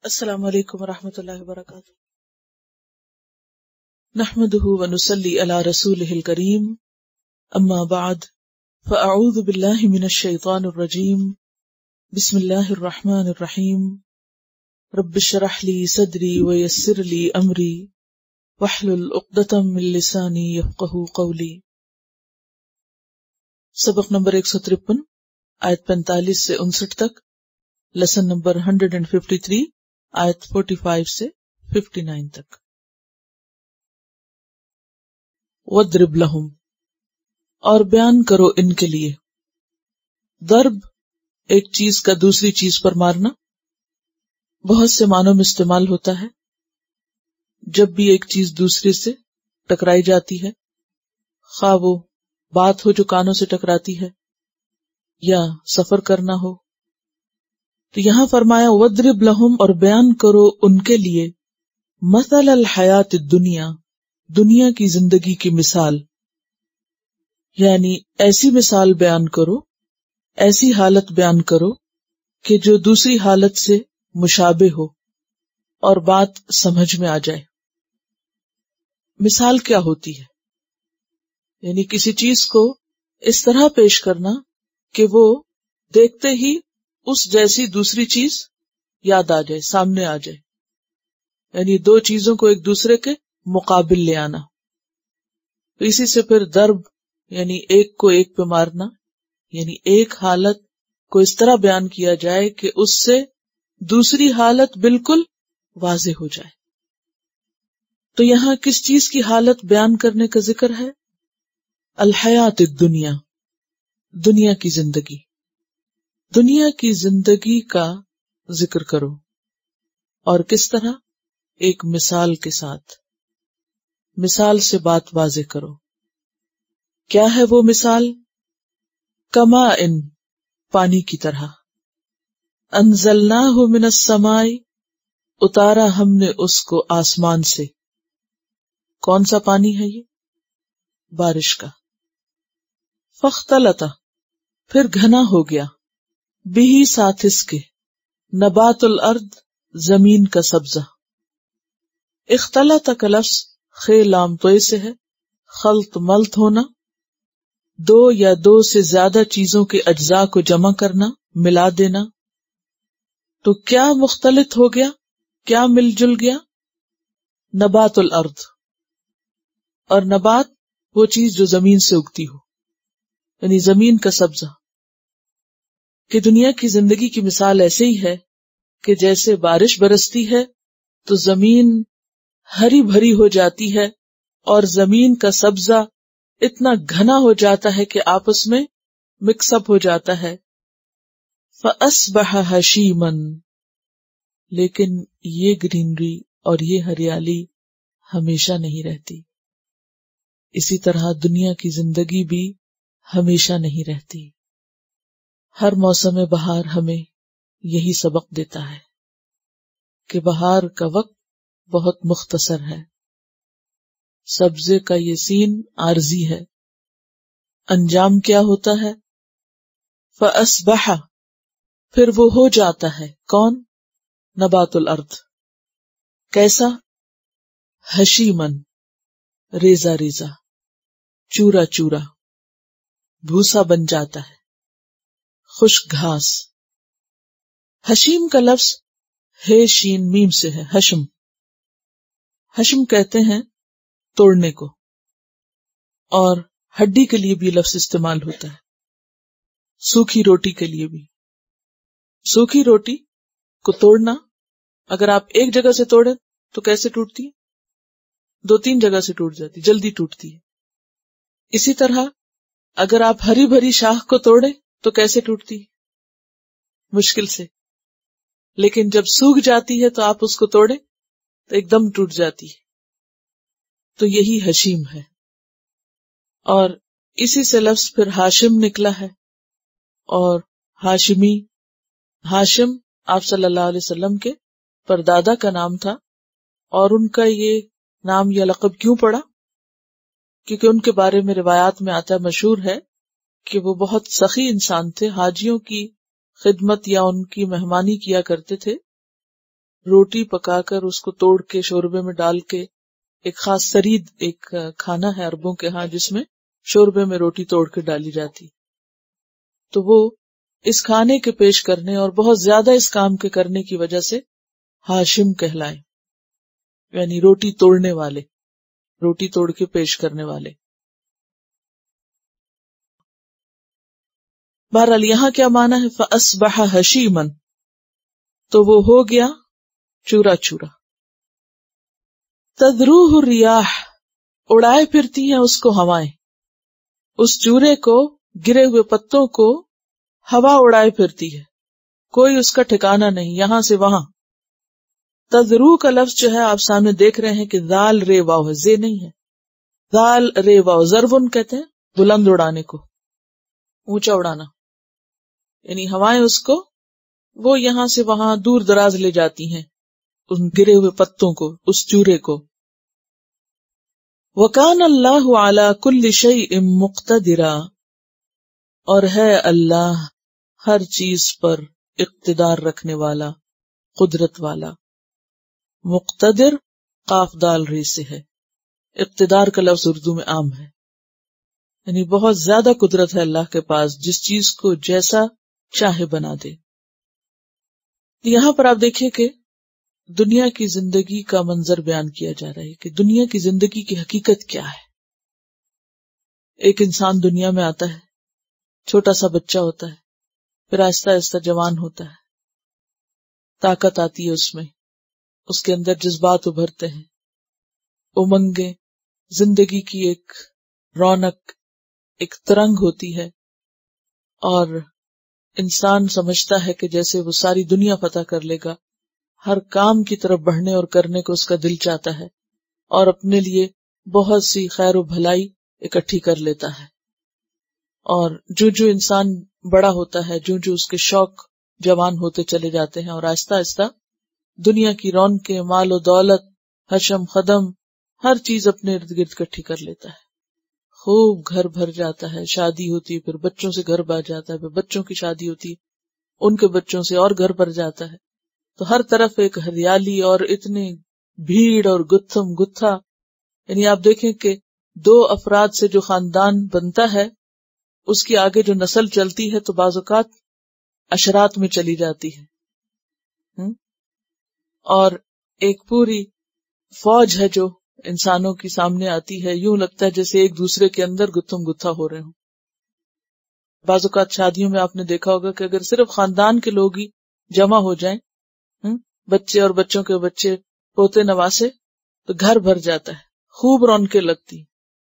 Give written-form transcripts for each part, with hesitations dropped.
السلام علیکم ورحمۃ اللہ وبرکاتہ. نحمده ونصلی علی رسولہ الکریم. اما بعد فاعوذ باللہ من الشیطان الرجیم. بسم اللہ الرحمن الرحیم. رب اشرح لی صدری ویسر لی امری واحلل عقدۃ من لسانی یفقہوا قولی. سبق نمبر 153 آیت 45 سے 59 تک. لیسن نمبر 153 آیت 45 سے 59 تک. وَاضْرِبْ لَهُمْ، اور بیان کرو ان کے لیے. ضرب ایک چیز کا دوسری چیز پر مارنا بہت سے معنوں میں استعمال ہوتا ہے. جب بھی ایک چیز دوسرے سے ٹکرائی جاتی ہے، خواہ وہ بات ہو جو کانوں سے ٹکراتی ہے یا سفر کرنا ہو، تو یہاں فرمایا وَاضْرِبْ لَهُمْ، اور بیان کرو ان کے لیے مثل الحیات الدنیا، دنیا کی زندگی کی مثال. یعنی ایسی مثال بیان کرو، ایسی حالت بیان کرو کہ جو دوسری حالت سے مشابہ ہو اور بات سمجھ میں آ جائے. مثال کیا ہوتی ہے؟ یعنی کسی چیز کو اس طرح پیش کرنا کہ وہ دیکھتے ہی اس جیسی دوسری چیز یاد آ جائے، سامنے آ جائے. یعنی دو چیزوں کو ایک دوسرے کے مقابل لے آنا. تو اسی سے پھر ضرب یعنی ایک کو ایک پہ مارنا، یعنی ایک حالت کو اس طرح بیان کیا جائے کہ اس سے دوسری حالت بالکل واضح ہو جائے. تو یہاں کس چیز کی حالت بیان کرنے کا ذکر ہے؟ الحیات الدنیا، دنیا کی زندگی. دنیا کی زندگی کا ذکر کرو. اور کس طرح؟ ایک مثال کے ساتھ. مثال سے بات واضح کرو. کیا ہے وہ مثال؟ کماء، پانی کی طرح. انزلناہ من السماء، اتارا ہم نے اس کو آسمان سے. کون سا پانی ہے یہ؟ بارش کا. فاختلط، پھر گھنا ہو گیا. بھی ساتھ اس کے، نبات الارض، زمین کا سبزہ. اختلط کا لفظ خے لام توئے سے ہے. خلط ملت ہونا، دو یا دو سے زیادہ چیزوں کے اجزاء کو جمع کرنا، ملا دینا. تو کیا مختلط ہو گیا، کیا مل جل گیا؟ نبات الارض. اور نبات وہ چیز جو زمین سے اگتی ہو، یعنی زمین کا سبزہ. کہ دنیا کی زندگی کی مثال ایسے ہی ہے کہ جیسے بارش برستی ہے تو زمین ہری بھری ہو جاتی ہے اور زمین کا سبزہ اتنا گھنا ہو جاتا ہے کہ آپس میں مکس اپ ہو جاتا ہے. فَأَصْبَحَ هَشِيمًا، لیکن یہ گرینری اور یہ ہریالی ہمیشہ نہیں رہتی. اسی طرح دنیا کی زندگی بھی ہمیشہ نہیں رہتی. ہر موسم بہار ہمیں یہی سبق دیتا ہے کہ بہار کا وقت بہت مختصر ہے. سبزے کا یہ سین عارضی ہے. انجام کیا ہوتا ہے؟ فَأَصْبَحَ، پھر وہ ہو جاتا ہے. کون؟ نبات الارض. کیسا؟ ہشیمن، ریزہ ریزہ، چورا چورا، بھوسا بن جاتا ہے، خشک گھاس. حشیم کا لفظ ہے شین میم سے ہے. حشم، حشم کہتے ہیں توڑنے کو. اور ہڈی کے لیے بھی لفظ استعمال ہوتا ہے. سوکھی روٹی کے لیے بھی. سوکھی روٹی کو توڑنا، اگر آپ ایک جگہ سے توڑیں تو کیسے ٹوٹتی ہے؟ 2-3 جگہ سے ٹوٹ جاتی، جلدی ٹوٹتی ہے. اسی طرح اگر آپ ہری بھری شاخ کو توڑیں تو کیسے ٹوٹتی؟ مشکل سے. لیکن جب سوکھ جاتی ہے تو آپ اس کو توڑیں تو ایک دم ٹوٹ جاتی ہے. تو یہی حشیم ہے. اور اسی سے لفظ پھر ہاشم نکلا ہے. اور ہاشمی، ہاشم آپ صلی اللہ علیہ وسلم کے پردادا کا نام تھا. اور ان کا یہ نام یا لقب کیوں پڑا؟ کیونکہ ان کے بارے میں روایات میں آتا، مشہور ہے کہ وہ بہت سخی انسان تھے. حاجیوں کی خدمت یا ان کی مہمانی کیا کرتے تھے. روٹی پکا کر اس کو توڑ کے شوربے میں ڈال کے، ایک خاص سرید ایک کھانا ہے عربوں کے ہاں جس میں شوربے میں روٹی توڑ کے ڈالی جاتی، تو وہ اس کھانے کے پیش کرنے اور بہت زیادہ اس کام کے کرنے کی وجہ سے ہاشم کہلائے، یعنی روٹی توڑنے والے، روٹی توڑ کے پیش کرنے والے۔ بہرحال یہاں کیا معنی ہے فَأَصْبَحَ هَشِيمًا، تو وہ ہو گیا چورا چورا۔ تَذْرُوهُ الرِّيَاحُ، اڑائے پھرتی ہیں اس کو ہوائیں، اس چورے کو، گرے ہوئے پتوں کو ہوا اڑائے پھرتی ہے، کوئی اس کا ٹھکانہ نہیں، یہاں سے وہاں۔ تذرو کا لفظ جو ہے آپ سامنے دیکھ رہے ہیں کہ ذال رے واو ہے، زے نہیں ہے، ذال رے واو، ضربن کہتے ہیں بلند اڑانے کو، اونچا اڑانا، یعنی ہوائیں اس کو وہ یہاں سے وہاں دور دراز لے جاتی ہیں ان گرے ہوئے پتوں کو، اس چورے کو۔ وَكَانَ اللَّهُ عَلَى كُلِّ شَيْءٍ مُقْتَدِرًا، اور ہے اللہ ہر چیز پر اقتدار رکھنے والا، قدرت والا۔ مقتدر قاف دال ری سے ہے، اقتدار کا لفظ اردو میں عام ہے، یعنی بہت زیادہ قدرت ہے اللہ کے پاس، جس چیز کو جیسا چاہے بنا دے۔ یہاں پر آپ دیکھیے کہ دنیا کی زندگی کا منظر بیان کیا جا رہا ہے کہ دنیا کی زندگی کی حقیقت کیا ہے۔ ایک انسان دنیا میں آتا ہے، چھوٹا سا بچہ ہوتا ہے، پھر آہستہ آہستہ جوان ہوتا ہے، طاقت آتی ہے اس میں، اس کے اندر جذبات ابھرتے ہیں، امنگیں، زندگی کی ایک رونق، ایک ترنگ ہوتی ہے، اور انسان سمجھتا ہے کہ جیسے وہ ساری دنیا فتح کر لے گا، ہر کام کی طرف بڑھنے اور کرنے کو اس کا دل چاہتا ہے، اور اپنے لیے بہت سی خیر و بھلائی اکٹھی کر لیتا ہے۔ اور جو جو انسان بڑا ہوتا ہے، جو جو اس کے شوق جوان ہوتے چلے جاتے ہیں، اور آہستہ آہستہ دنیا کی رونقیں، مال و دولت، حشم خدم، ہر چیز اپنے ارد گرد اکٹھی کر لیتا ہے، خوب گھر بھر جاتا ہے، شادی ہوتی ہے، پھر بچوں سے گھر بھر جاتا ہے، پھر بچوں کی شادی ہوتی ہے، ان کے بچوں سے اور گھر بھر جاتا ہے، تو ہر طرف ایک ہریالی اور اتنی بھیڑ اور گتھم گتھا، یعنی آپ دیکھیں کہ دو افراد سے جو خاندان بنتا ہے اس کی آگے جو نسل چلتی ہے تو بعض اوقات عشرات میں چلی جاتی ہے، اور ایک پوری فوج ہے جو انسانوں کی سامنے آتی ہے، یوں لگتا ہے جیسے ایک دوسرے کے اندر گتھم گتھا ہو رہے ہوں۔ بعض اوقات شادیوں میں آپ نے دیکھا ہوگا کہ اگر صرف خاندان کے لوگ ہی جمع ہو جائیں، بچے اور بچوں کے بچے، پوتے نواسے، تو گھر بھر جاتا ہے، خوب رونقیں لگتی۔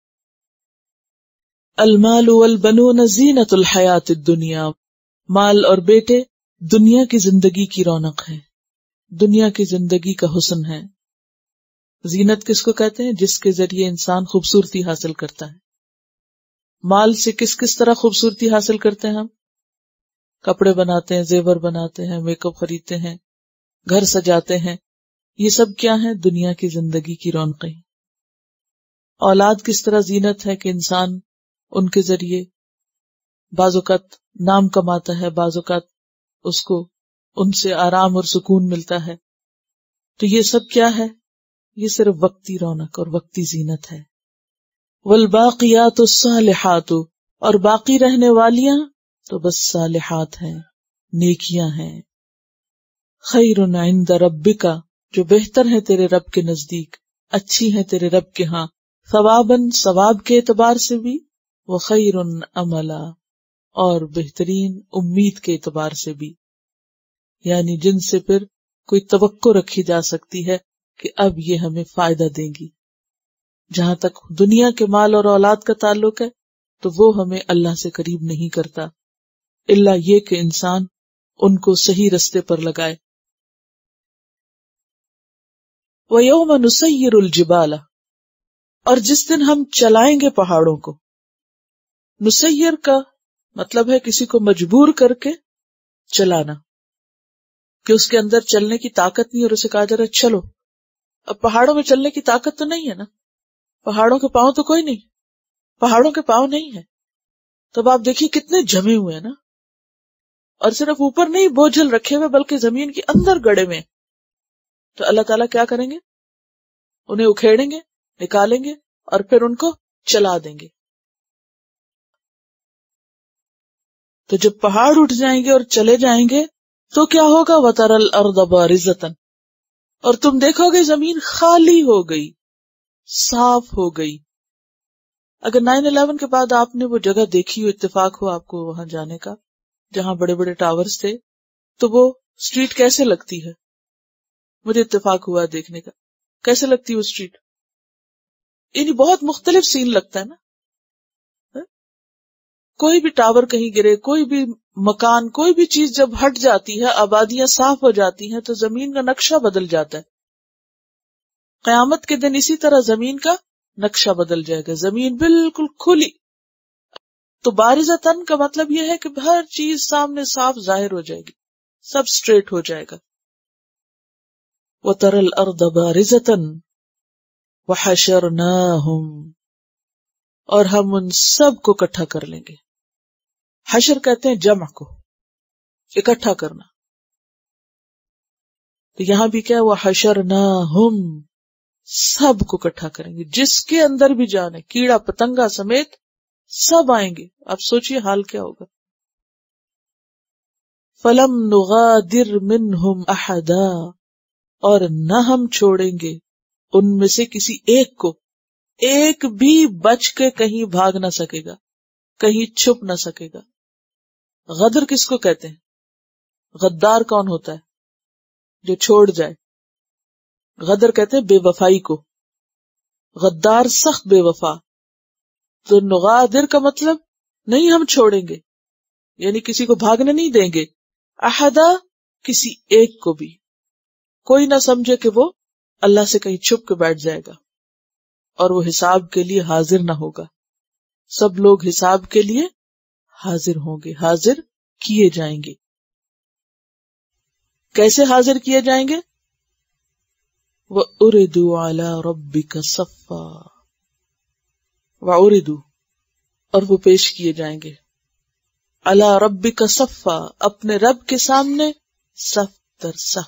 المال والبنون زینت الحیات الدنیا، مال اور بیٹے دنیا کی زندگی کی رونق ہے، دنیا کی زندگی کا حسن ہے۔ زینت کس کو کہتے ہیں؟ جس کے ذریعے انسان خوبصورتی حاصل کرتا ہے۔ مال سے کس کس طرح خوبصورتی حاصل کرتے ہیں ہم؟ کپڑے بناتے ہیں، زیور بناتے ہیں، میک اپ خریدتے ہیں، گھر سجاتے ہیں، یہ سب کیا ہے؟ دنیا کی زندگی کی رونقیں۔ اولاد کس طرح زینت ہے کہ انسان ان کے ذریعے بعض اوقات نام کماتا ہے، بعض اوقات اس کو ان سے آرام اور سکون ملتا ہے، تو یہ سب کیا ہے؟ یہ صرف وقتی رونق اور وقتی زینت ہے۔ والباقیات الصالحات، اور باقی رہنے والیاں تو بس صالحات ہیں، نیکیاں ہیں۔ خیر عند ربک، جو بہتر ہیں تیرے رب کے نزدیک، اچھی ہیں تیرے رب کے ہاں، ثواباً ثواب کے اعتبار سے بھی، وخیر عملا، اور بہترین امید کے اعتبار سے بھی، یعنی جن سے پھر کوئی توقع رکھی جا سکتی ہے کہ اب یہ ہمیں فائدہ دیں گی۔ جہاں تک دنیا کے مال اور اولاد کا تعلق ہے تو وہ ہمیں اللہ سے قریب نہیں کرتا، الا یہ کہ انسان ان کو صحیح رستے پر لگائے۔ وَيَوْمَ نُسَيِّرُ الْجِبَالَ، اور جس دن ہم چلائیں گے پہاڑوں کو۔ نسیر کا مطلب ہے کسی کو مجبور کر کے چلانا، کہ اس کے اندر چلنے کی طاقت نہیں اور اسے کہا جا رہا ہے چلو۔ اب پہاڑوں میں چلنے کی طاقت تو نہیں ہے نا، پہاڑوں کے پاؤں تو کوئی نہیں، پہاڑوں کے پاؤں نہیں ہے، تب آپ دیکھیے کتنے جمے ہوئے ہیں نا، اور صرف اوپر نہیں بوجھل رکھے ہوئے بلکہ زمین کے اندر گڑے ہوئے، تو اللہ تعالیٰ کیا کریں گے؟ انہیں اکھیڑیں گے، نکالیں گے اور پھر ان کو چلا دیں گے. تو جب پہاڑ اٹھ جائیں گے اور چلے جائیں گے تو کیا ہوگا؟ وَتَرَى الْأَرْضَ بَارِزَةً، اور تم دیکھو گے زمین خالی ہو گئی، صاف ہو گئی. اگر 9/11 کے بعد آپ نے وہ جگہ دیکھی ہو، اتفاق ہو آپ کو وہاں جانے کا جہاں بڑے بڑے ٹاورز تھے، تو وہ اسٹریٹ کیسے لگتی ہے؟ مجھے اتفاق ہوا دیکھنے کا. کیسے لگتی ہے وہ اسٹریٹ؟ یعنی بہت مختلف سین لگتا ہے نا. کوئی بھی ٹاور کہیں گرے، کوئی بھی مکان، کوئی بھی چیز جب ہٹ جاتی ہے، آبادیاں صاف ہو جاتی ہیں تو زمین کا نقشہ بدل جاتا ہے. قیامت کے دن اسی طرح زمین کا نقشہ بدل جائے گا، زمین بالکل کھلی. تو بارزتاً کا مطلب یہ ہے کہ ہر چیز سامنے صاف ظاہر ہو جائے گی، سب سٹریٹ ہو جائے گا. وَتَرَى الْأَرْضَ بَارِزَةً وَحَشَرْنَاهُمْ، اور ہم ان سب کو اکٹھا کر لیں گے. حشر کہتے ہیں جمع کو، اکٹھا کرنا. تو یہاں بھی کیا وَحَشَرْنَاهُمْ، سب کو اکٹھا کریں گے، جس کے اندر بھی جان ہے، کیڑا پتنگا سمیت سب آئیں گے. اب سوچئے حال کیا ہوگا. فَلَمْ نُغَادِرْ مِنْهُمْ أَحَدًا، اور نہ ہم چھوڑیں گے ان میں سے کسی ایک کو، ایک بھی بچ کے کہیں بھاگ نہ سکے گا، کہیں چھپ نہ سکے گا. غدر کس کو کہتے ہیں؟ غدار کون ہوتا ہے؟ جو چھوڑ جائے. غدر کہتے ہیں بے وفائی کو، غدار سخت بے وفا. تو نغادر کا مطلب نہیں ہم چھوڑیں گے، یعنی کسی کو بھاگنے نہیں دیں گے. احدا، کسی ایک کو بھی. کوئی نہ سمجھے کہ وہ اللہ سے کہیں چھپ کے بیٹھ جائے گا اور وہ حساب کے لیے حاضر نہ ہوگا. سب لوگ حساب کے لیے حاضر ہوں گے، حاضر کیے جائیں گے. کیسے حاضر کیے جائیں گے؟ وَأُرِدُوا عَلَىٰ رَبِّكَ صَفًّا، وَأُرِدُوا، اور وہ پیش کیے جائیں گے. عَلَىٰ رَبِّكَ صَفًّا، اپنے رب کے سامنے صف در صف.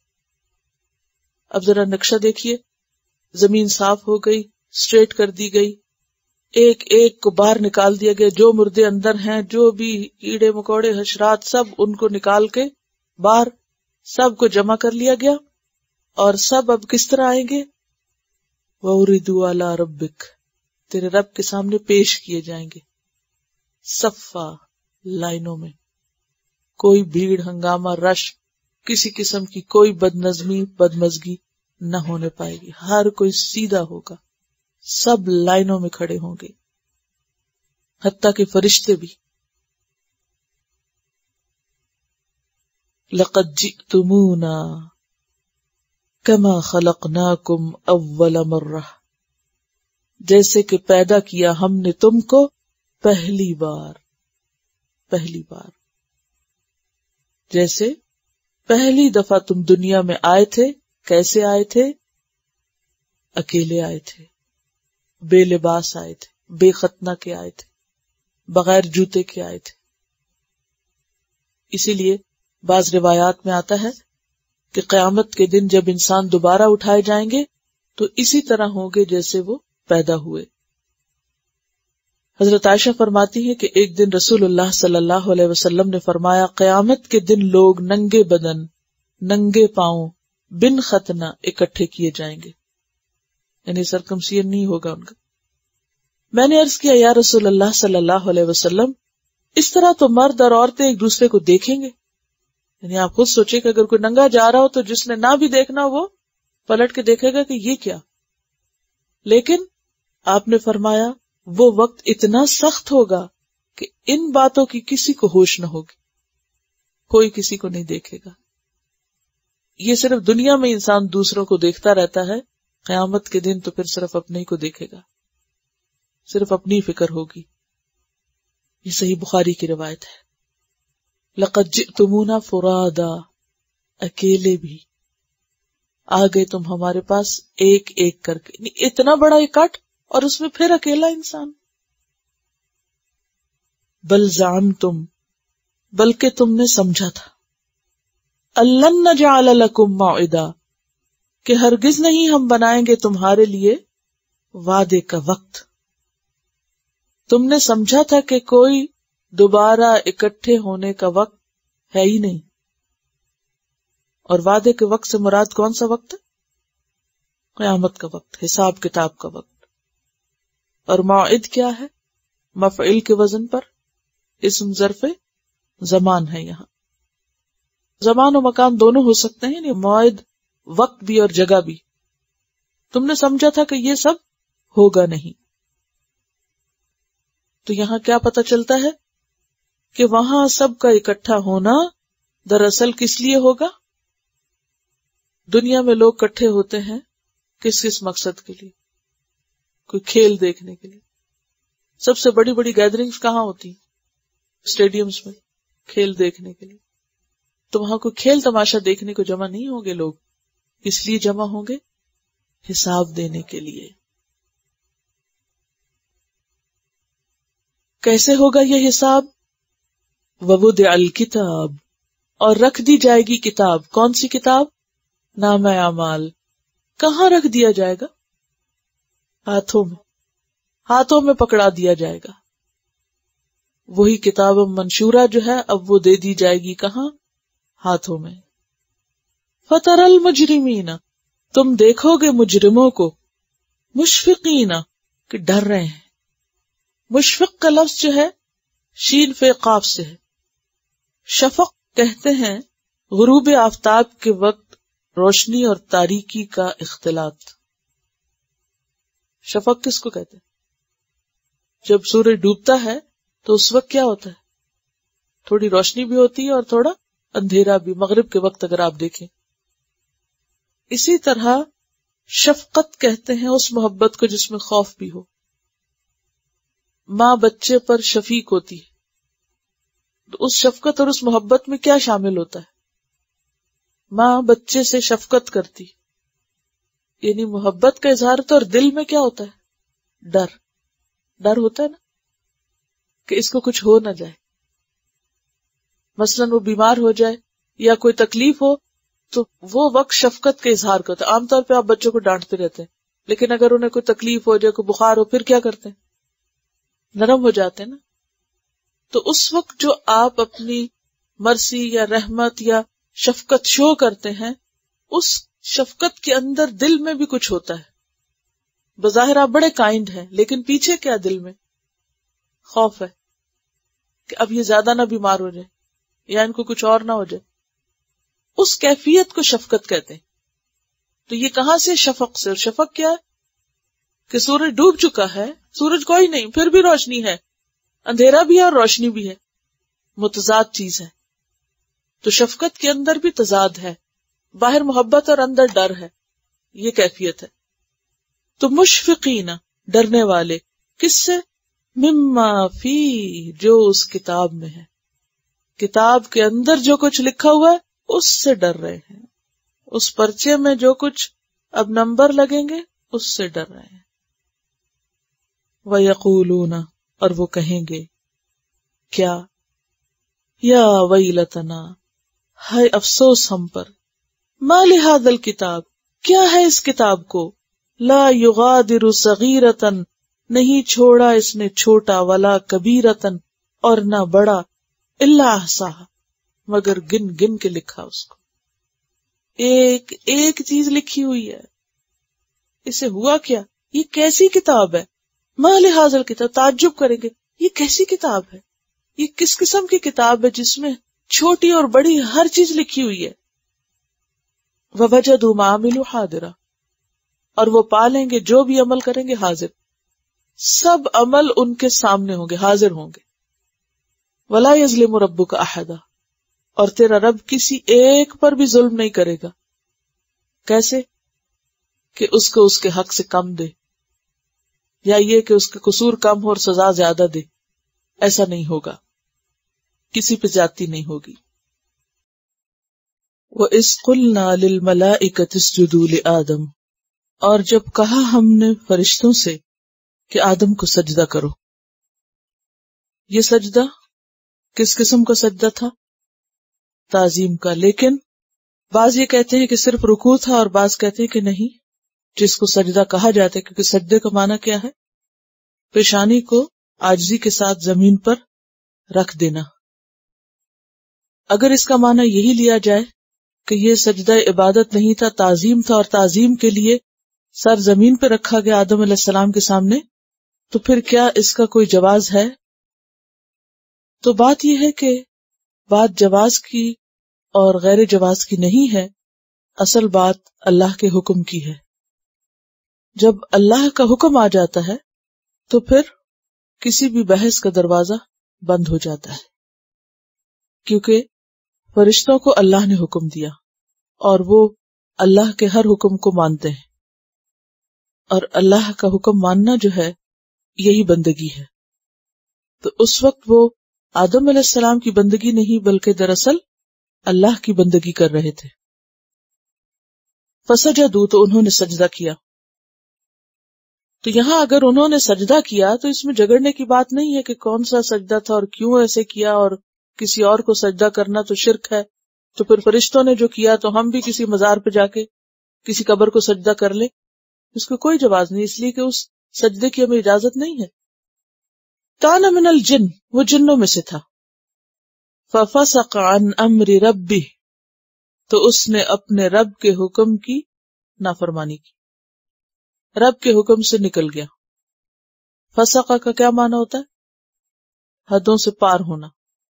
اب ذرا نقشہ دیکھیے، زمین صاف ہو گئی، اسٹریٹ کر دی گئی، ایک ایک کو باہر نکال دیا گیا. جو مردے اندر ہیں، جو بھی کیڑے مکوڑے حشرات، سب ان کو نکال کے باہر سب کو جمع کر لیا گیا. اور سب اب کس طرح آئیں گے؟ وَأُرِدُوا عَلَىٰ رَبِّكَ، تیرے رب کے سامنے پیش کیے جائیں گے. صفا، لائنوں میں، کوئی بھیڑ ہنگامہ رش، کسی قسم کی کوئی بدنظمی بدمزگی نہ ہونے پائے گی. ہر کوئی سیدھا ہوگا، سب لائنوں میں کھڑے ہوں گے، حتیٰ کہ فرشتے بھی. لَقَدْ جِئْتُمُونَا كَمَا خَلَقْنَاكُمْ أَوَّلَ مَرَّةٍ، جیسے کہ پیدا کیا ہم نے تم کو پہلی بار. پہلی بار، جیسے پہلی دفعہ تم دنیا میں آئے تھے. کیسے آئے تھے؟ اکیلے آئے تھے، بے لباس آئے تھے، بے ختنہ کے آئے تھے، بغیر جوتے کے آئے تھے. اسی لیے بعض روایات میں آتا ہے کہ قیامت کے دن جب انسان دوبارہ اٹھائے جائیں گے تو اسی طرح ہوں گے جیسے وہ پیدا ہوئے. حضرت عائشہ فرماتی ہے کہ ایک دن رسول اللہ صلی اللہ علیہ وسلم نے فرمایا، قیامت کے دن لوگ ننگے بدن، ننگے پاؤں، بن ختنہ اکٹھے کیے جائیں گے، یعنی سرکمسیئن نہیں ہوگا ان کا. میں نے عرض کیا، یا رسول اللہ صلی اللہ علیہ وسلم، اس طرح تو مرد اور عورتیں ایک دوسرے کو دیکھیں گے. یعنی آپ خود سوچیں کہ اگر کوئی ننگا جا رہا ہو تو جس نے نہ بھی دیکھنا وہ پلٹ کے دیکھے گا کہ یہ کیا. لیکن آپ نے فرمایا وہ وقت اتنا سخت ہوگا کہ ان باتوں کی کسی کو ہوش نہ ہوگی، کوئی کسی کو نہیں دیکھے گا. یہ صرف دنیا میں انسان دوسروں کو دیکھتا رہتا ہے، قیامت کے دن تو پھر صرف اپنے ہی کو دیکھے گا، صرف اپنی فکر ہوگی. یہ صحیح بخاری کی روایت ہے. لَقَدْ جِئْتُمُونَا فُرَادَا، اکیلے بھی آ گئے تم ہمارے پاس ایک ایک کر کے. اتنا بڑا اکٹھ اور اس میں پھر اکیلا انسان. بل زعمتم، بلکہ تم نے سمجھا تھا، أَلَّن نَّجْعَلَ لَكُم مَّوْعِدًا، کہ ہرگز نہیں ہم بنائیں گے تمہارے لیے وعدے کا وقت. تم نے سمجھا تھا کہ کوئی دوبارہ اکٹھے ہونے کا وقت ہے ہی نہیں. اور وعدے کے وقت سے مراد کون سا وقت ہے؟ قیامت کا وقت، حساب کتاب کا وقت. اور موعد کیا ہے؟ مفعول کے وزن پر اسم ظرف زمان ہے. یہاں زمان و مکان دونوں ہو سکتے ہیں، یعنی موعد وقت بھی اور جگہ بھی. تم نے سمجھا تھا کہ یہ سب ہوگا نہیں. تو یہاں کیا پتہ چلتا ہے کہ وہاں سب کا اکٹھا ہونا دراصل کس لیے ہوگا؟ دنیا میں لوگ اکٹھے ہوتے ہیں کس کس مقصد کے لیے؟ کوئی کھیل دیکھنے کے لیے. سب سے بڑی بڑی گیدرنگز کہاں ہوتی ہیں؟ اسٹیڈیمز میں، کھیل دیکھنے کے لیے. تو وہاں کوئی کھیل تماشا دیکھنے کو جمع نہیں ہوں گے لوگ، اس لیے جمع ہوں گے حساب دینے کے لیے. کیسے ہوگا یہ حساب؟ وَوُضِعَ الْكِتَابُ، اور رکھ دی جائے گی کتاب. کون سی کتاب؟ نامہ اعمال. کہاں رکھ دیا جائے گا؟ ہاتھوں میں. ہاتھوں میں پکڑا دیا جائے گا. وہی کتاب منشورہ جو ہے اب وہ دے دی جائے گی کہاں؟ ہاتھوں میں. فَتَرَى الْمُجْرِمِينَ، تم دیکھو گے مجرموں کو، مشفقین، کہ ڈر رہے ہیں. مشفق کا لفظ جو ہے شین فے قاف سے ہے. شفق کہتے ہیں غروب آفتاب کے وقت روشنی اور تاریکی کا اختلاط. شفق کس کو کہتے ہیں؟ جب سورج ڈوبتا ہے تو اس وقت کیا ہوتا ہے؟ تھوڑی روشنی بھی ہوتی ہے اور تھوڑا اندھیرا بھی. مغرب کے وقت اگر آپ دیکھیں. اسی طرح شفقت کہتے ہیں اس محبت کو جس میں خوف بھی ہو. ماں بچے پر شفیق ہوتی ہے تو اس شفقت اور اس محبت میں کیا شامل ہوتا ہے؟ ماں بچے سے شفقت کرتی، یعنی محبت کا اظہار ہوتا ہے. اور دل میں کیا ہوتا ہے؟ ڈر. ڈر ہوتا ہے نا کہ اس کو کچھ ہو نہ جائے. مثلاً وہ بیمار ہو جائے یا کوئی تکلیف ہو تو وہ وقت شفقت کا اظہار کرتا ہے. عام طور پہ آپ بچوں کو ڈانٹتے رہتے ہیں، لیکن اگر انہیں کوئی تکلیف ہو جائے، کوئی بخار ہو، پھر کیا کرتے ہیں؟ نرم ہو جاتے ہیں نا. تو اس وقت جو آپ اپنی مرسی یا رحمت یا شفقت شو کرتے ہیں، اس شفقت کے اندر دل میں بھی کچھ ہوتا ہے. بظاہر آپ بڑے کائنڈ ہیں، لیکن پیچھے کیا دل میں خوف ہے کہ اب یہ زیادہ نہ بیمار ہو جائے یا ان کو کچھ اور نہ ہو جائے. اس کیفیت کو شفقت کہتے ہیں. تو یہ کہاں سے؟ شفق سے. اور شفق کیا ہے؟ کہ سورج ڈوب چکا ہے، سورج کوئی نہیں، پھر بھی روشنی ہے، اندھیرا بھی ہے اور روشنی بھی ہے، متضاد چیز ہے. تو شفقت کے اندر بھی تضاد ہے، باہر محبت اور اندر ڈر ہے. یہ کیفیت ہے. تو مشفقین، ڈرنے والے. کس سے؟ مما فی، جو اس کتاب میں ہے. کتاب کے اندر جو کچھ لکھا ہوا ہے اس سے ڈر رہے ہیں. اس پرچے میں جو کچھ اب نمبر لگیں گے اس سے ڈر رہے ہیں. وَيَقُولُونَ، اور وہ کہیں گے کیا؟ یا ویلتنا، ہائے افسوس ہم پر. ما لہذا الکتاب، کیا ہے اس کتاب کو؟ لا یغادر صغیرۃ، نہیں چھوڑا اس نے چھوٹا، ولا کبیرۃ، اور نہ بڑا، الا احصاھا، مگر گن گن کے لکھا اس کو. ایک ایک چیز لکھی ہوئی ہے. اسے ہوا کیا؟ یہ کیسی کتاب ہے؟ ما لہذا الکتاب، تعجب کریں گے یہ کیسی کتاب ہے، یہ کس قسم کی کتاب ہے جس میں چھوٹی اور بڑی ہر چیز لکھی ہوئی ہے. ووجدوا ما عملوا حاضرا، اور وہ پالیں گے جو بھی عمل کریں گے حاضر. سب عمل ان کے سامنے ہوں گے، حاضر ہوں گے. ولا یظلم ربک احدا، اور تیرا رب کسی ایک پر بھی ظلم نہیں کرے گا. کیسے؟ کہ اس کو اس کے حق سے کم دے، یا یہ کہ اس کا قصور کم ہو اور سزا زیادہ دے. ایسا نہیں ہوگا، کسی پہ زیادتی نہیں ہوگی. وَإِذْ قُلْنَا لِلْمَلَائِكَةِ اسْجُدُوا لِآدَمَ، اور جب کہا ہم نے فرشتوں سے کہ آدم کو سجدہ کرو. یہ سجدہ کس قسم کا سجدہ تھا؟ تعظیم کا. لیکن بعض یہ کہتے ہیں کہ صرف رکوع تھا اور بعض کہتے ہیں کہ نہیں، جس کو سجدہ کہا جاتا ہے، کیونکہ سجدے کا معنی کیا ہے؟ پیشانی کو عاجزی کے ساتھ زمین پر رکھ دینا۔ اگر اس کا معنی یہی لیا جائے کہ یہ سجدہ عبادت نہیں تھا، تعظیم تھا، اور تعظیم کے لیے سر زمین پہ رکھا گیا آدم علیہ السلام کے سامنے، تو پھر کیا اس کا کوئی جواز ہے؟ تو بات یہ ہے کہ بات جواز کی اور غیر جواز کی نہیں ہے، اصل بات اللہ کے حکم کی ہے۔ جب اللہ کا حکم آ جاتا ہے تو پھر کسی بھی بحث کا دروازہ بند ہو جاتا ہے، کیونکہ فرشتوں کو اللہ نے حکم دیا اور وہ اللہ کے ہر حکم کو مانتے ہیں، اور اللہ کا حکم ماننا جو ہے یہی بندگی ہے۔ تو اس وقت وہ آدم علیہ السلام کی بندگی نہیں بلکہ دراصل اللہ کی بندگی کر رہے تھے۔ فسجدوا، تو انہوں نے سجدہ کیا۔ تو یہاں اگر انہوں نے سجدہ کیا تو اس میں جھگڑنے کی بات نہیں ہے کہ کون سا سجدہ تھا اور کیوں ایسے کیا، اور کسی اور کو سجدہ کرنا تو شرک ہے، تو پھر فرشتوں نے جو کیا تو ہم بھی کسی مزار پہ جا کے کسی قبر کو سجدہ کر لیں، اس کو کوئی جواز نہیں، اس لیے کہ اس سجدے کی ہمیں اجازت نہیں ہے۔ کان من الجن، وہ جنوں میں سے تھا۔ ففسق عن امر ربہ، تو اس نے اپنے رب کے حکم کی نافرمانی کی، رب کے حکم سے نکل گیا۔ فسقہ کا کیا معنی ہوتا ہے؟ حدوں سے پار ہونا،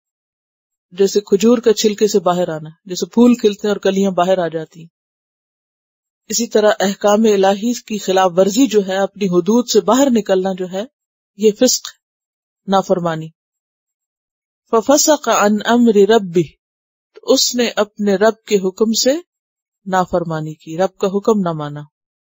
جیسے کھجور کا چھلکے سے باہر آنا، جیسے پھول کھلتے ہیں اور کلیاں باہر آ جاتی ہیں، اسی طرح احکام الہی کی خلاف ورزی جو ہے، اپنی حدود سے باہر نکلنا جو ہے، یہ فسق، نافرمانی۔ ففسق عن امر ربہ، تو اس نے اپنے رب کے حکم سے نافرمانی کی، رب کا حکم نہ مانا۔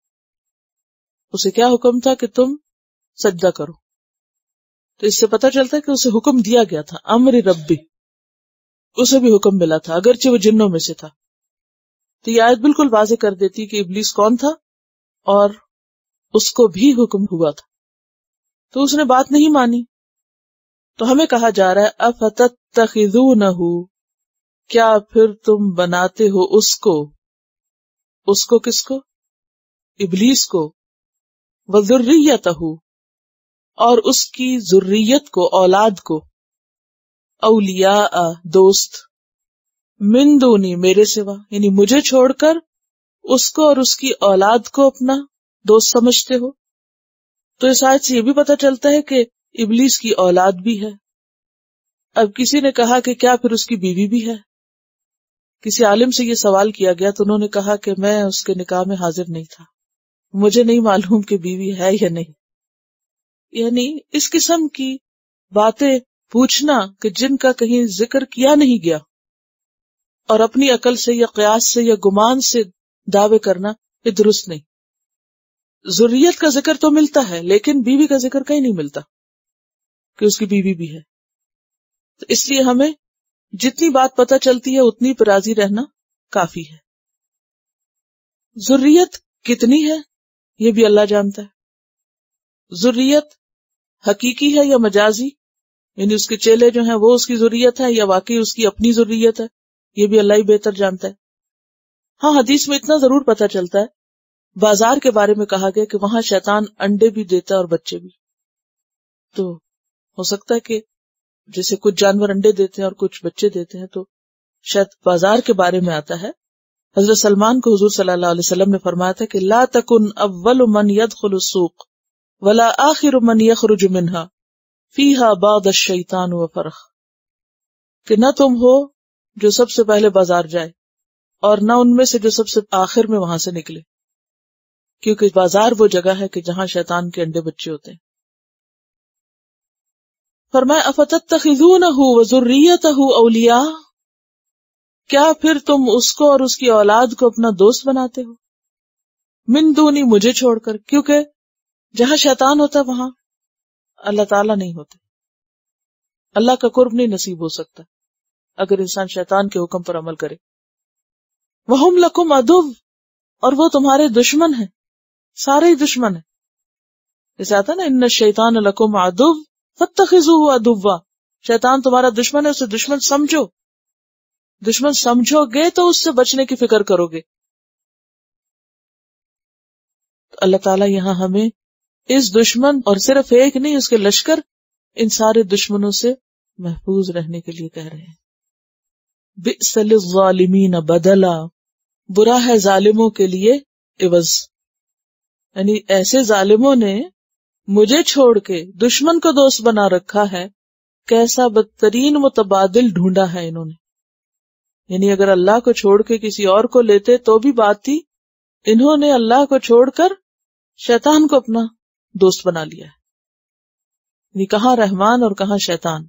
اسے کیا حکم تھا کہ تم سجدہ کرو، تو اس سے پتہ چلتا ہے کہ اسے حکم دیا گیا تھا، امر ربی، اسے بھی حکم ملا تھا اگرچہ وہ جنوں میں سے تھا۔ تو یہ آیت بالکل واضح کر دیتی کہ ابلیس کون تھا اور اس کو بھی حکم ہوا تھا، تو اس نے بات نہیں مانی۔ تو ہمیں کہا جا رہا ہے افتتخذونہ، کیا پھر تم بناتے ہو اس کو کس کو؟ ابلیس کو، وذریتہ، اور اس کی ذریت کو، اولاد کو، اولیاء، دوست، من دونی، میرے سوا، یعنی مجھے چھوڑ کر اس کو اور اس کی اولاد کو اپنا دوست سمجھتے ہو۔ تو اس آیت سے یہ بھی پتہ چلتا ہے کہ ابلیس کی اولاد بھی ہے۔ اب کسی نے کہا کہ کیا پھر اس کی بیوی بھی ہے؟ کسی عالم سے یہ سوال کیا گیا تو انہوں نے کہا کہ میں اس کے نکاح میں حاضر نہیں تھا، مجھے نہیں معلوم کہ بیوی ہے یا نہیں۔ یعنی اس قسم کی باتیں پوچھنا کہ جن کا کہیں ذکر کیا نہیں گیا، اور اپنی عقل سے یا قیاس سے یا گمان سے دعوے کرنا، یہ درست نہیں۔ ذریت کا ذکر تو ملتا ہے لیکن بیوی کا ذکر کہیں نہیں ملتا کہ اس کی بیوی بھی ہے۔ تو اس لیے ہمیں جتنی بات پتہ چلتی ہے اتنی پر راضی رہنا کافی ہے۔ ذریت کتنی ہے یہ بھی اللہ جانتا ہے۔ ذریت حقیقی ہے یا مجازی، یعنی اس کے چیلے جو ہیں وہ اس کی ذریت ہے یا واقعی اس کی اپنی ذریت ہے، یہ بھی اللہ ہی بہتر جانتا ہے۔ ہاں، حدیث میں اتنا ضرور پتہ چلتا ہے، بازار کے بارے میں کہا گیا کہ وہاں شیطان انڈے بھی دیتا ہے اور بچے بھی۔ تو ہو سکتا ہے کہ جیسے کچھ جانور انڈے دیتے ہیں اور کچھ بچے دیتے ہیں، تو شاید بازار کے بارے میں آتا ہے۔ حضرت سلمان کو حضور صلی اللہ علیہ وسلم نے فرمایا تھا کہ لا تکن اول من يدخل السوق ولا آخر من يخرج منها فيها بعض الشیطان وفرخ، کہ نہ تم ہو جو سب سے پہلے بازار جائے اور نہ ان میں سے جو سب سے آخر میں وہاں سے نکلے، کیونکہ بازار وہ جگہ ہے کہ جہاں شیطان کے انڈے بچے ہوتے ہیں۔ فرمایا افتتخذونہ وذریتہ اولیاء، کیا پھر تم اس کو اور اس کی اولاد کو اپنا دوست بناتے ہو، من دونی، مجھے چھوڑ کر، کیونکہ جہاں شیطان ہوتا ہے وہاں اللہ تعالیٰ نہیں ہوتے، اللہ کا قرب نہیں نصیب ہو سکتا اگر انسان شیطان کے حکم پر عمل کرے۔ وہم لکم عدو، اور وہ تمہارے دشمن ہیں، سارے ہی دشمن ہیں۔ جیسے آتا نا ان الشیطان لکم عدو فاتخذوہ عدوا، شیطان تمہارا دشمن ہے، اسے دشمن سمجھو۔ دشمن سمجھو گے تو اس سے بچنے کی فکر کرو گے. تو اللہ تعالیٰ یہاں ہمیں اس دشمن اور صرف ایک نہیں اس کے لشکر ان سارے دشمنوں سے محفوظ رہنے کے لیے کہہ رہے ہیں. بئس للظالمین بدلا، برا ہے ظالموں کے لیے عوض. یعنی ایسے ظالموں نے مجھے چھوڑ کے دشمن کو دوست بنا رکھا ہے، کیسا بدترین متبادل ڈھونڈا ہے انہوں نے. یعنی اگر اللہ کو چھوڑ کے کسی اور کو لیتے تو بھی بات تھی، انہوں نے اللہ کو چھوڑ کر شیطان کو اپنا دوست بنا لیا ہے. یعنی کہاں رحمان اور کہاں شیطان.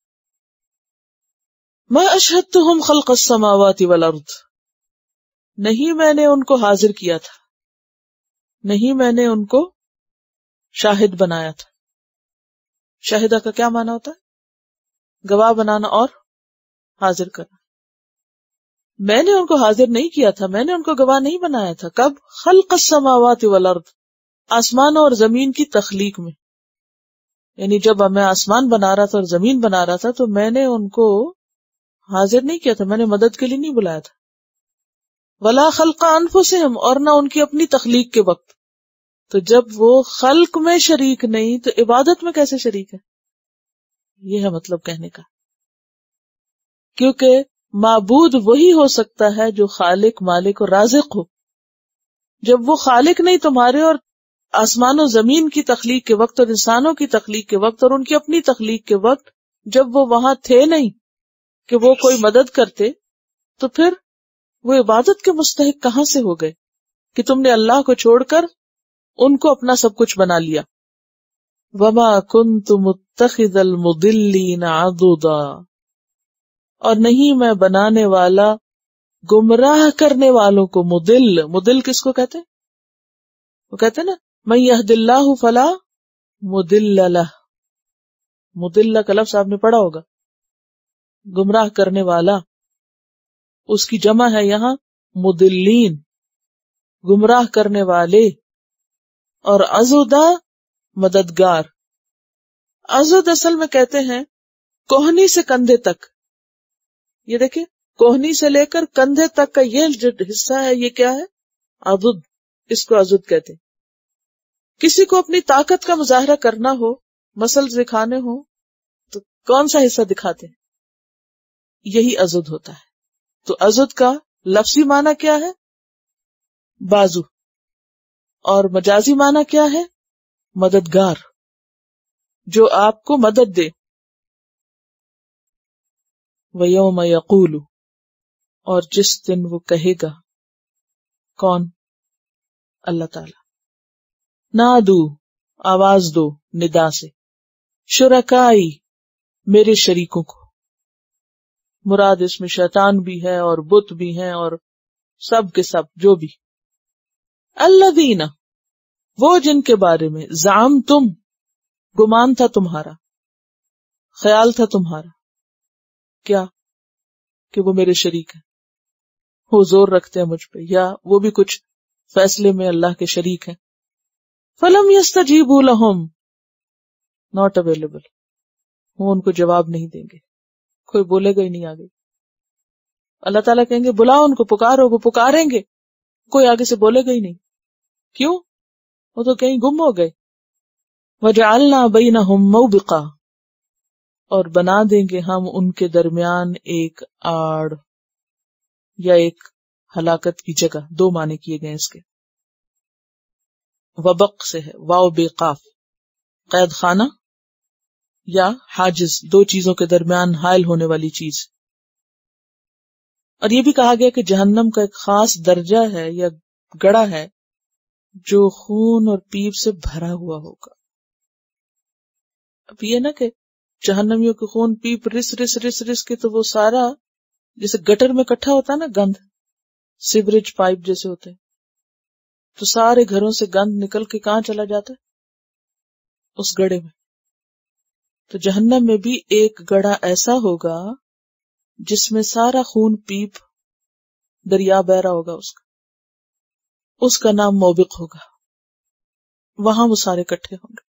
ما اشہدتہم خلق السماوات والارض، نہیں میں نے ان کو حاضر کیا تھا، نہیں میں نے ان کو شاہد بنایا تھا. شاہدہ کا کیا معنی ہوتا ہے؟ گواہ بنانا اور حاضر کرنا. میں نے ان کو حاضر نہیں کیا تھا، میں نے ان کو گواہ نہیں بنایا تھا. کب؟ خلق السماوات والارض، آسمانوں اور زمین کی تخلیق میں. یعنی جب میں آسمان بنا رہا تھا اور زمین بنا رہا تھا تو میں نے ان کو حاضر نہیں کیا تھا، میں نے مدد کے لیے نہیں بلایا تھا. ولا خلق انفسہم، اور نہ ان کی اپنی تخلیق کے وقت. تو جب وہ خلق میں شریک نہیں تو عبادت میں کیسے شریک ہے؟ یہ ہے مطلب کہنے کا. کیونکہ معبود وہی ہو سکتا ہے جو خالق، مالک اور رازق ہو. جب وہ خالق نہیں تمہارے اور آسمان و زمین کی تخلیق کے وقت اور انسانوں کی تخلیق کے وقت اور ان کی اپنی تخلیق کے وقت جب وہ وہاں تھے نہیں کہ وہ کوئی مدد کرتے، تو پھر وہ عبادت کے مستحق کہاں سے ہو گئے کہ تم نے اللہ کو چھوڑ کر ان کو اپنا سب کچھ بنا لیا. وما كنت متخذ المضلین عضدا، اور نہیں میں بنانے والا گمراہ کرنے والوں کو. مدل کس کو کہتے ہیں؟ وہ کہتے ہیں نا من یہد اللہ فلا مضل لہ. مضل کا لفظ آپ نے پڑھا ہوگا، گمراہ کرنے والا، اس کی جمع ہے یہاں مضلین، گمراہ کرنے والے. اور عضدا مددگار. عضد اصل میں کہتے ہیں کوہنی سے کندھے تک. یہ دیکھیں کوہنی سے لے کر کندھے تک کا یہ جو حصہ ہے یہ کیا ہے؟ عضد. اس کو عضد کہتے ہیں. کسی کو اپنی طاقت کا مظاہرہ کرنا ہو، مسلز دکھانے ہو تو کون سا حصہ دکھاتے ہیں؟ یہی عضد ہوتا ہے. تو عضد کا لفظی معنی کیا ہے؟ بازو. اور مجازی معنی کیا ہے؟ مددگار، جو آپ کو مدد دے. وَيَوْمَ يَقُولُ، اور جس دن وہ کہے گا. کون؟ اللہ تعالی. نادو، آواز دو ندا سے. شرکائی، میرے شریکوں کو. مراد اس میں شیطان بھی ہے اور بت بھی ہیں اور سب کے سب جو بھی. الذین، وہ جن کے بارے میں زعمتم، گمان تھا تمہارا، خیال تھا تمہارا. کیا؟ کہ وہ میرے شریک ہیں، وہ زور رکھتے ہیں مجھ پہ، یا وہ بھی کچھ فیصلے میں اللہ کے شریک ہیں. فلم یستجیبوا لہم، ناٹ اویلیبل، وہ ان کو جواب نہیں دیں گے، کوئی بولے گا ہی نہیں آگے. اللہ تعالیٰ کہیں گے بلاؤ ان کو، پکارو، وہ پکاریں گے، کوئی آگے سے بولے گا ہی نہیں. کیوں؟ وہ تو کہیں گم ہو گئے. وجعلنا بینہم موبقا، اور بنا دیں گے ہم ان کے درمیان ایک آڑ یا ایک ہلاکت کی جگہ. دو معنی کیے گئے اس کے. وبق سے ہے، واو بے قاف، قید خانہ یا حاجز، دو چیزوں کے درمیان حائل ہونے والی چیز. اور یہ بھی کہا گیا کہ جہنم کا ایک خاص درجہ ہے یا گڑا ہے جو خون اور پیپ سے بھرا ہوا ہوگا. اب یہ نا کہ جہنمیوں کے خون پیپ رس رس رس رس کے تو وہ سارا جیسے گٹر میں اکٹھا ہوتا ہے نا گند، سیوریج پائپ جیسے ہوتے ہیں، تو سارے گھروں سے گند نکل کے کہاں چلا جاتا ہے؟ اس گڑے میں. تو جہنم میں بھی ایک گڑا ایسا ہوگا جس میں سارا خون پیپ دریا بہ رہا ہوگا. اس کا نام موبق ہوگا. وہاں وہ سارے اکٹھے ہوں گے.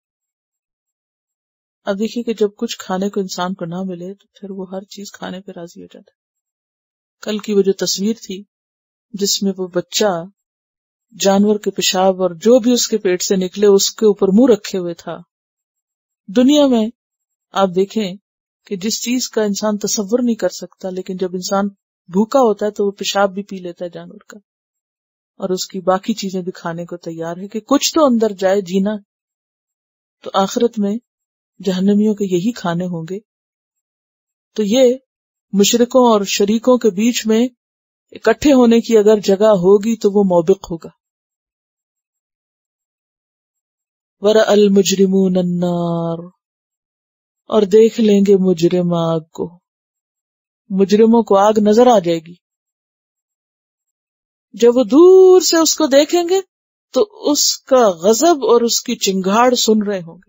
اب دیکھیے کہ جب کچھ کھانے کو انسان کو نہ ملے تو پھر وہ ہر چیز کھانے پہ راضی ہو جاتا ہے. کل کی وہ جو تصویر تھی جس میں وہ بچہ جانور کے پیشاب اور جو بھی اس کے پیٹ سے نکلے اس کے اوپر منہ رکھے ہوئے تھا. دنیا میں آپ دیکھیں کہ جس چیز کا انسان تصور نہیں کر سکتا، لیکن جب انسان بھوکا ہوتا ہے تو وہ پیشاب بھی پی لیتا ہے جانور کا، اور اس کی باقی چیزیں بھی کھانے کو تیار ہے کہ کچھ تو اندر جائے جینا. تو آخرت میں جہنمیوں کے یہی کھانے ہوں گے. تو یہ مشرکوں اور شریکوں کے بیچ میں اکٹھے ہونے کی اگر جگہ ہوگی تو وہ موبق ہوگا. وَرَأَى الْمُجْرِمُونَ النَّارَ، اور دیکھ لیں گے مجرم آگ کو. مجرموں کو آگ نظر آ جائے گی. جب وہ دور سے اس کو دیکھیں گے تو اس کا غضب اور اس کی چنگھاڑ سن رہے ہوں گے.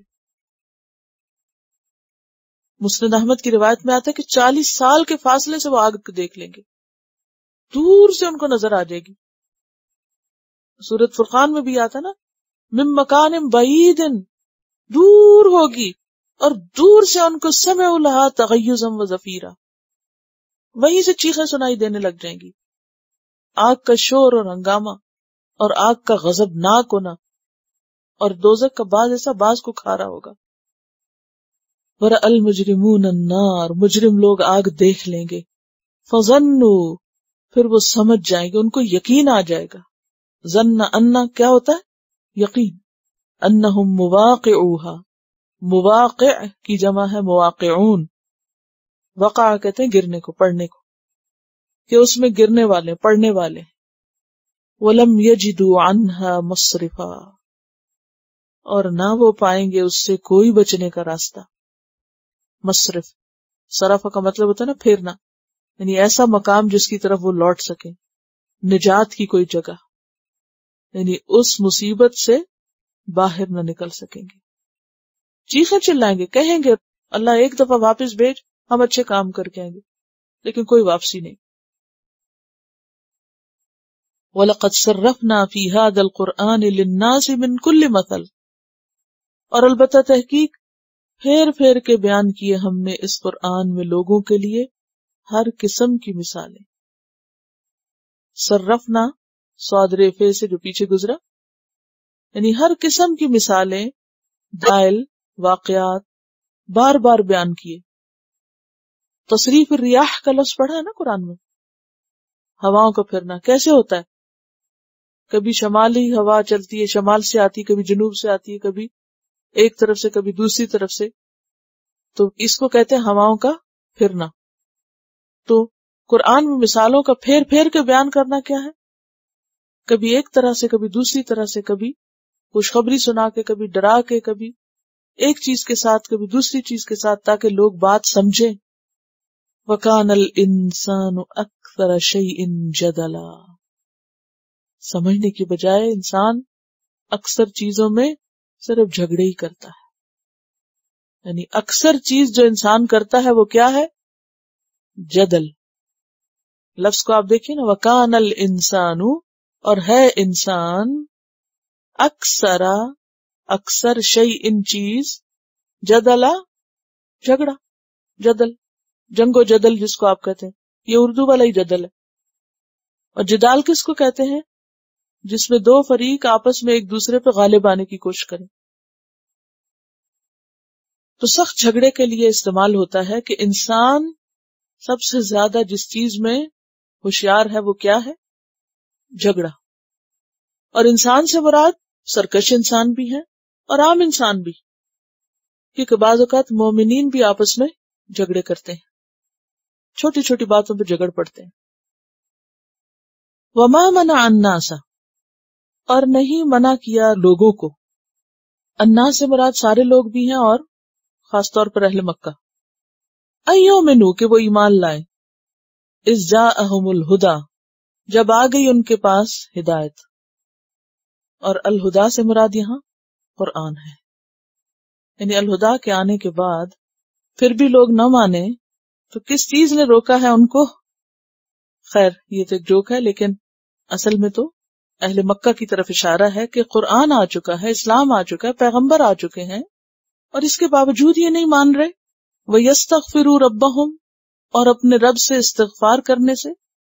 مسند احمد کی روایت میں آتا ہے کہ 40 سال کے فاصلے سے وہ آگ کو دیکھ لیں گے، دور سے ان کو نظر آ جائے گی. سورۃ فرقان میں بھی آتا نا، من مکان بعید، دور ہوگی، اور دور سے ان کو سمعوا لہا تغیظا وزفیرا، وہیں سے چیخیں سنائی دینے لگ جائیں گی. آگ کا شور اور ہنگامہ اور آگ کا غضب ناک ہونا، اور دوزخ کا باز ایسا باز کو کھا رہا ہوگا. وَرَأَى الْمُجْرِمُونَ النَّارَ، مجرم لوگ آگ دیکھ لیں گے. فَظَنُّوا، پھر وہ سمجھ جائیں گے، ان کو یقین آ جائے گا. ظن انا کیا ہوتا ہے؟ یقین. انہم مواقعوہا، مواقع کی جمع ہے مواقعون. وقع کہتے ہیں گرنے کو، پڑھنے کو، کہ اس میں گرنے والے، پڑھنے والے. وَلَمْ يَجِدُوا عَنْهَا مَصْرِفًا، اور نہ وہ پائیں گے اس سے کوئی بچنے کا راستہ. مصرف، صرف کا مطلب ہوتا ہے نا پھیرنا، یعنی ایسا مقام جس کی طرف وہ لوٹ سکیں، نجات کی کوئی جگہ، یعنی اس مصیبت سے باہر نہ نکل سکیں گے. چیخیں چلائیں گے، کہیں گے اللہ ایک دفعہ واپس بھیج، ہم اچھے کام کر کے آئیں گے، لیکن کوئی واپسی نہیں. وَلَقَدْ صَرَّفْنَا فِي هَذَا الْقُرْآنِ لِلنَّاسِ مِنْ كُلِّ مَثَلٍ، اور البتہ تحقیق پھیر پھیر کے بیان کیے ہم نے اس قرآن میں لوگوں کے لیے ہر قسم کی مثالیں. صرفنا صاد رفع سے جو پیچھے گزرا، یعنی ہر قسم کی مثالیں، دلائل، واقعات بار بار بیان کیے. تصریف الریاح کا لفظ پڑھا ہے نا قرآن میں، ہواؤں کا پھرنا کیسے ہوتا ہے؟ کبھی شمالی ہوا چلتی ہے، شمال سے آتی، کبھی جنوب سے آتی ہے، کبھی ایک طرف سے کبھی دوسری طرف سے، تو اس کو کہتے ہیں ہواؤں کا پھرنا. تو قرآن میں مثالوں کا پھیر پھیر کے بیان کرنا کیا ہے؟ کبھی ایک طرح سے، کبھی دوسری طرح سے، کبھی خوشخبری سنا کے، کبھی ڈرا کے، کبھی ایک چیز کے ساتھ، کبھی دوسری چیز کے ساتھ، تاکہ لوگ بات سمجھیں. وَكَانَ الْإِنسَانُ أَكْثَرَ شَيْءٍ جَدَلًا، سمجھنے کی بجائے انسان اکثر چیزوں میں صرف جھگڑے ہی کرتا ہے. یعنی اکثر چیز جو انسان کرتا ہے وہ کیا ہے؟ جدل. لفظ کو آپ دیکھیں نا، وَكَانَ الْإِنسَانُ، اور ہے انسان، اکثر شیء چیز، جدلا جھگڑا، جدل، جنگ و جدل جس کو آپ کہتے ہیں، یہ اردو والا ہی جدل ہے. اور جدال کس کو کہتے ہیں؟ جس میں دو فریق آپس میں ایک دوسرے پہ غالب آنے کی کوشش کریں. تو سخت جھگڑے کے لیے استعمال ہوتا ہے کہ انسان سب سے زیادہ جس چیز میں ہوشیار ہے وہ کیا ہے؟ جھگڑا. اور انسان سے مراد سرکش انسان بھی ہیں اور عام انسان بھی، کیونکہ بعض اوقات مومنین بھی آپس میں جھگڑے کرتے ہیں، چھوٹی چھوٹی باتوں پہ جھگڑ پڑتے ہیں. وما منع الناس، اور نہیں منع کیا لوگوں کو. الناس سے مراد سارے لوگ بھی ہیں اور خاص طور پر اہل مکہ. ایومنو، کہ وہ ایمان لائیں. اذ جاءہم الہدی، جب آ گئی ان کے پاس ہدایت. اور الہدا سے مراد یہاں قرآن ہے. یعنی الہدا کے آنے کے بعد پھر بھی لوگ نہ مانے تو کس چیز نے روکا ہے ان کو؟ خیر یہ تو ایک جوک ہے، لیکن اصل میں تو اہل مکہ کی طرف اشارہ ہے کہ قرآن آ چکا ہے، اسلام آ چکا ہے، پیغمبر آ چکے ہیں، اور اس کے باوجود یہ نہیں مان رہے. وَيَسْتَغْفِرُوا رَبَّهُمْ، اور اپنے رب سے استغفار کرنے سے.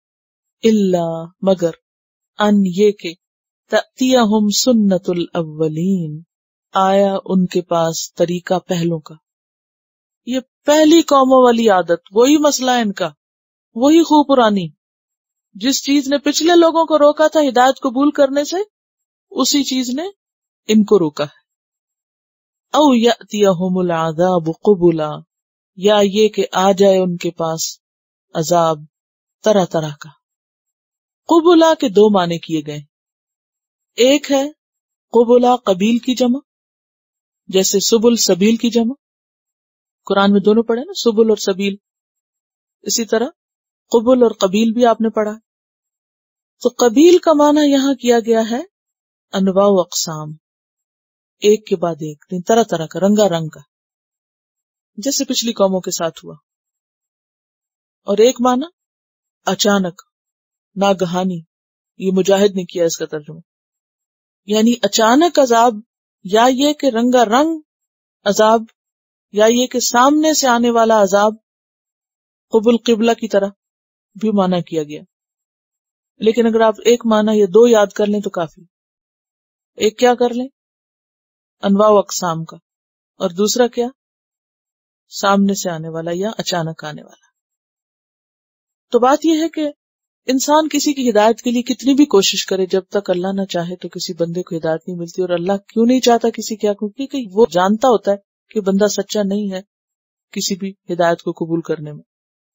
الا مگر ان یہ کہ تأتیہم سنت الاولین آیا ان کے پاس طریقہ پہلوں کا. یہ پہلی قوموں والی عادت، وہی مسئلہ ہے ان کا، وہی خوب پرانی، جس چیز نے پچھلے لوگوں کو روکا تھا ہدایت قبول کرنے سے، اسی چیز نے ان کو روکا ہے. او یأتیہم العذاب قبلا، یا یہ کہ آ جائے ان کے پاس عذاب طرح طرح کا. قبلا کے دو معنی کیے گئے، ایک ہے قبلا قبیل کی جمع، جیسے سبل سبیل کی جمع، قرآن میں دونوں پڑھے نا، سبل اور سبیل. اسی طرح قبل اور قبیل بھی آپ نے پڑھا. تو قبیل کا معنی یہاں کیا گیا ہے انواع و اقسام، ایک کے بعد ایک، طرح طرح کا، رنگا رنگ کا، جیسے پچھلی قوموں کے ساتھ ہوا. اور ایک معنی اچانک، ناگہانی. یہ مجاہد نے کیا اس کا ترجمہ، یعنی اچانک عذاب، یا یہ کہ رنگا رنگ عذاب، یا یہ کہ سامنے سے آنے والا عذاب. قبل قبلہ کی طرح بھی معنی کیا گیا. لیکن اگر آپ ایک معنی یا دو یاد کر لیں تو کافی. ایک کیا کر لیں؟ انواع و اقسام کا، اور دوسرا کیا؟ سامنے سے آنے والا یا اچانک آنے والا. تو بات یہ ہے کہ انسان کسی کی ہدایت کے لیے کتنی بھی کوشش کرے، جب تک اللہ نہ چاہے تو کسی بندے کو ہدایت نہیں ملتی. اور اللہ کیوں نہیں چاہتا کسی کیا؟ کیونکہ وہ جانتا ہوتا ہے کہ بندہ سچا نہیں ہے کسی بھی ہدایت کو قبول کرنے میں.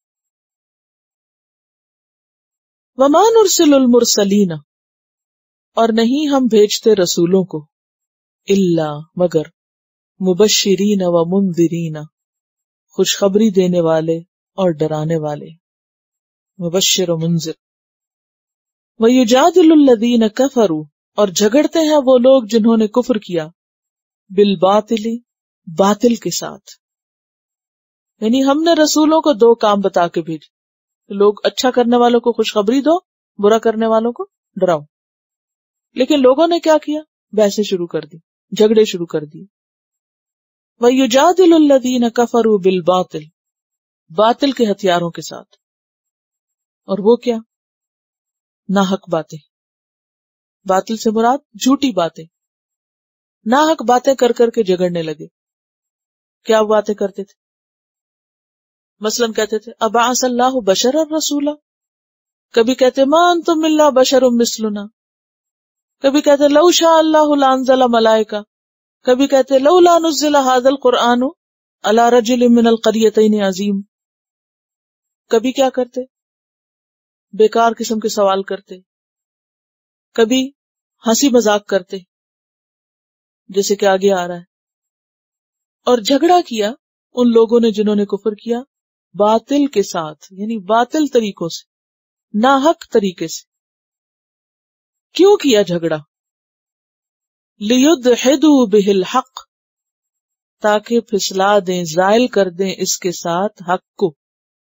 وَمَا نُرْسِلُ الْمُرْسَلِينَ، اور نہیں ہم بھیجتے رسولوں کو، الا مگر مبشرین و منذرین، خوشخبری دینے والے اور ڈرانے والے، مبشر و منذر. وَيُجَادِلُ الَّذِينَ كَفَرُوا، اور جھگڑتے ہیں وہ لوگ جنہوں نے کفر کیا، بالباطل، باطل کے ساتھ. یعنی ہم نے رسولوں کو دو کام بتا کے بھیجے، لوگ اچھا کرنے والوں کو خوشخبری دو، برا کرنے والوں کو ڈراؤ. لیکن لوگوں نے کیا کیا؟ بحثیں شروع کر دی، جھگڑے شروع کر دی. وَيُجَادِلُ الَّذِينَ كَفَرُوا بِالْبَاطِلِ، باطل کے ہتھیاروں کے ساتھ. اور وہ کیا؟ ناحق باتیں. باطل سے مراد جھوٹی باتیں، ناحق باتیں کر کر کے جھگڑنے لگے. کیا باتیں کرتے تھے؟ مثلاً کہتے تھے ابعث اللہ بشرا رسولا، کبھی کہتے ما انتم الا بشر مثلنا، کبھی کہتے لو شاء اللہ لانزل ملائکہ، کبھی کہتے لولا نزل ھذا القرآن علی رجل من القریتین عظیم. کبھی کیا کرتے؟ بیکار قسم کے سوال کرتے، کبھی ہنسی مذاق کرتے، جیسے کہ آگے آ رہا ہے. اور جھگڑا کیا ان لوگوں نے جنہوں نے کفر کیا باطل کے ساتھ، یعنی باطل طریقوں سے، ناحق طریقے سے. کیوں کیا جھگڑا؟ لِيُدْحِضُوا بِهِ الْحَقِّ، تاکہ پھسلا دیں، زائل کر دیں اس کے ساتھ حق کو.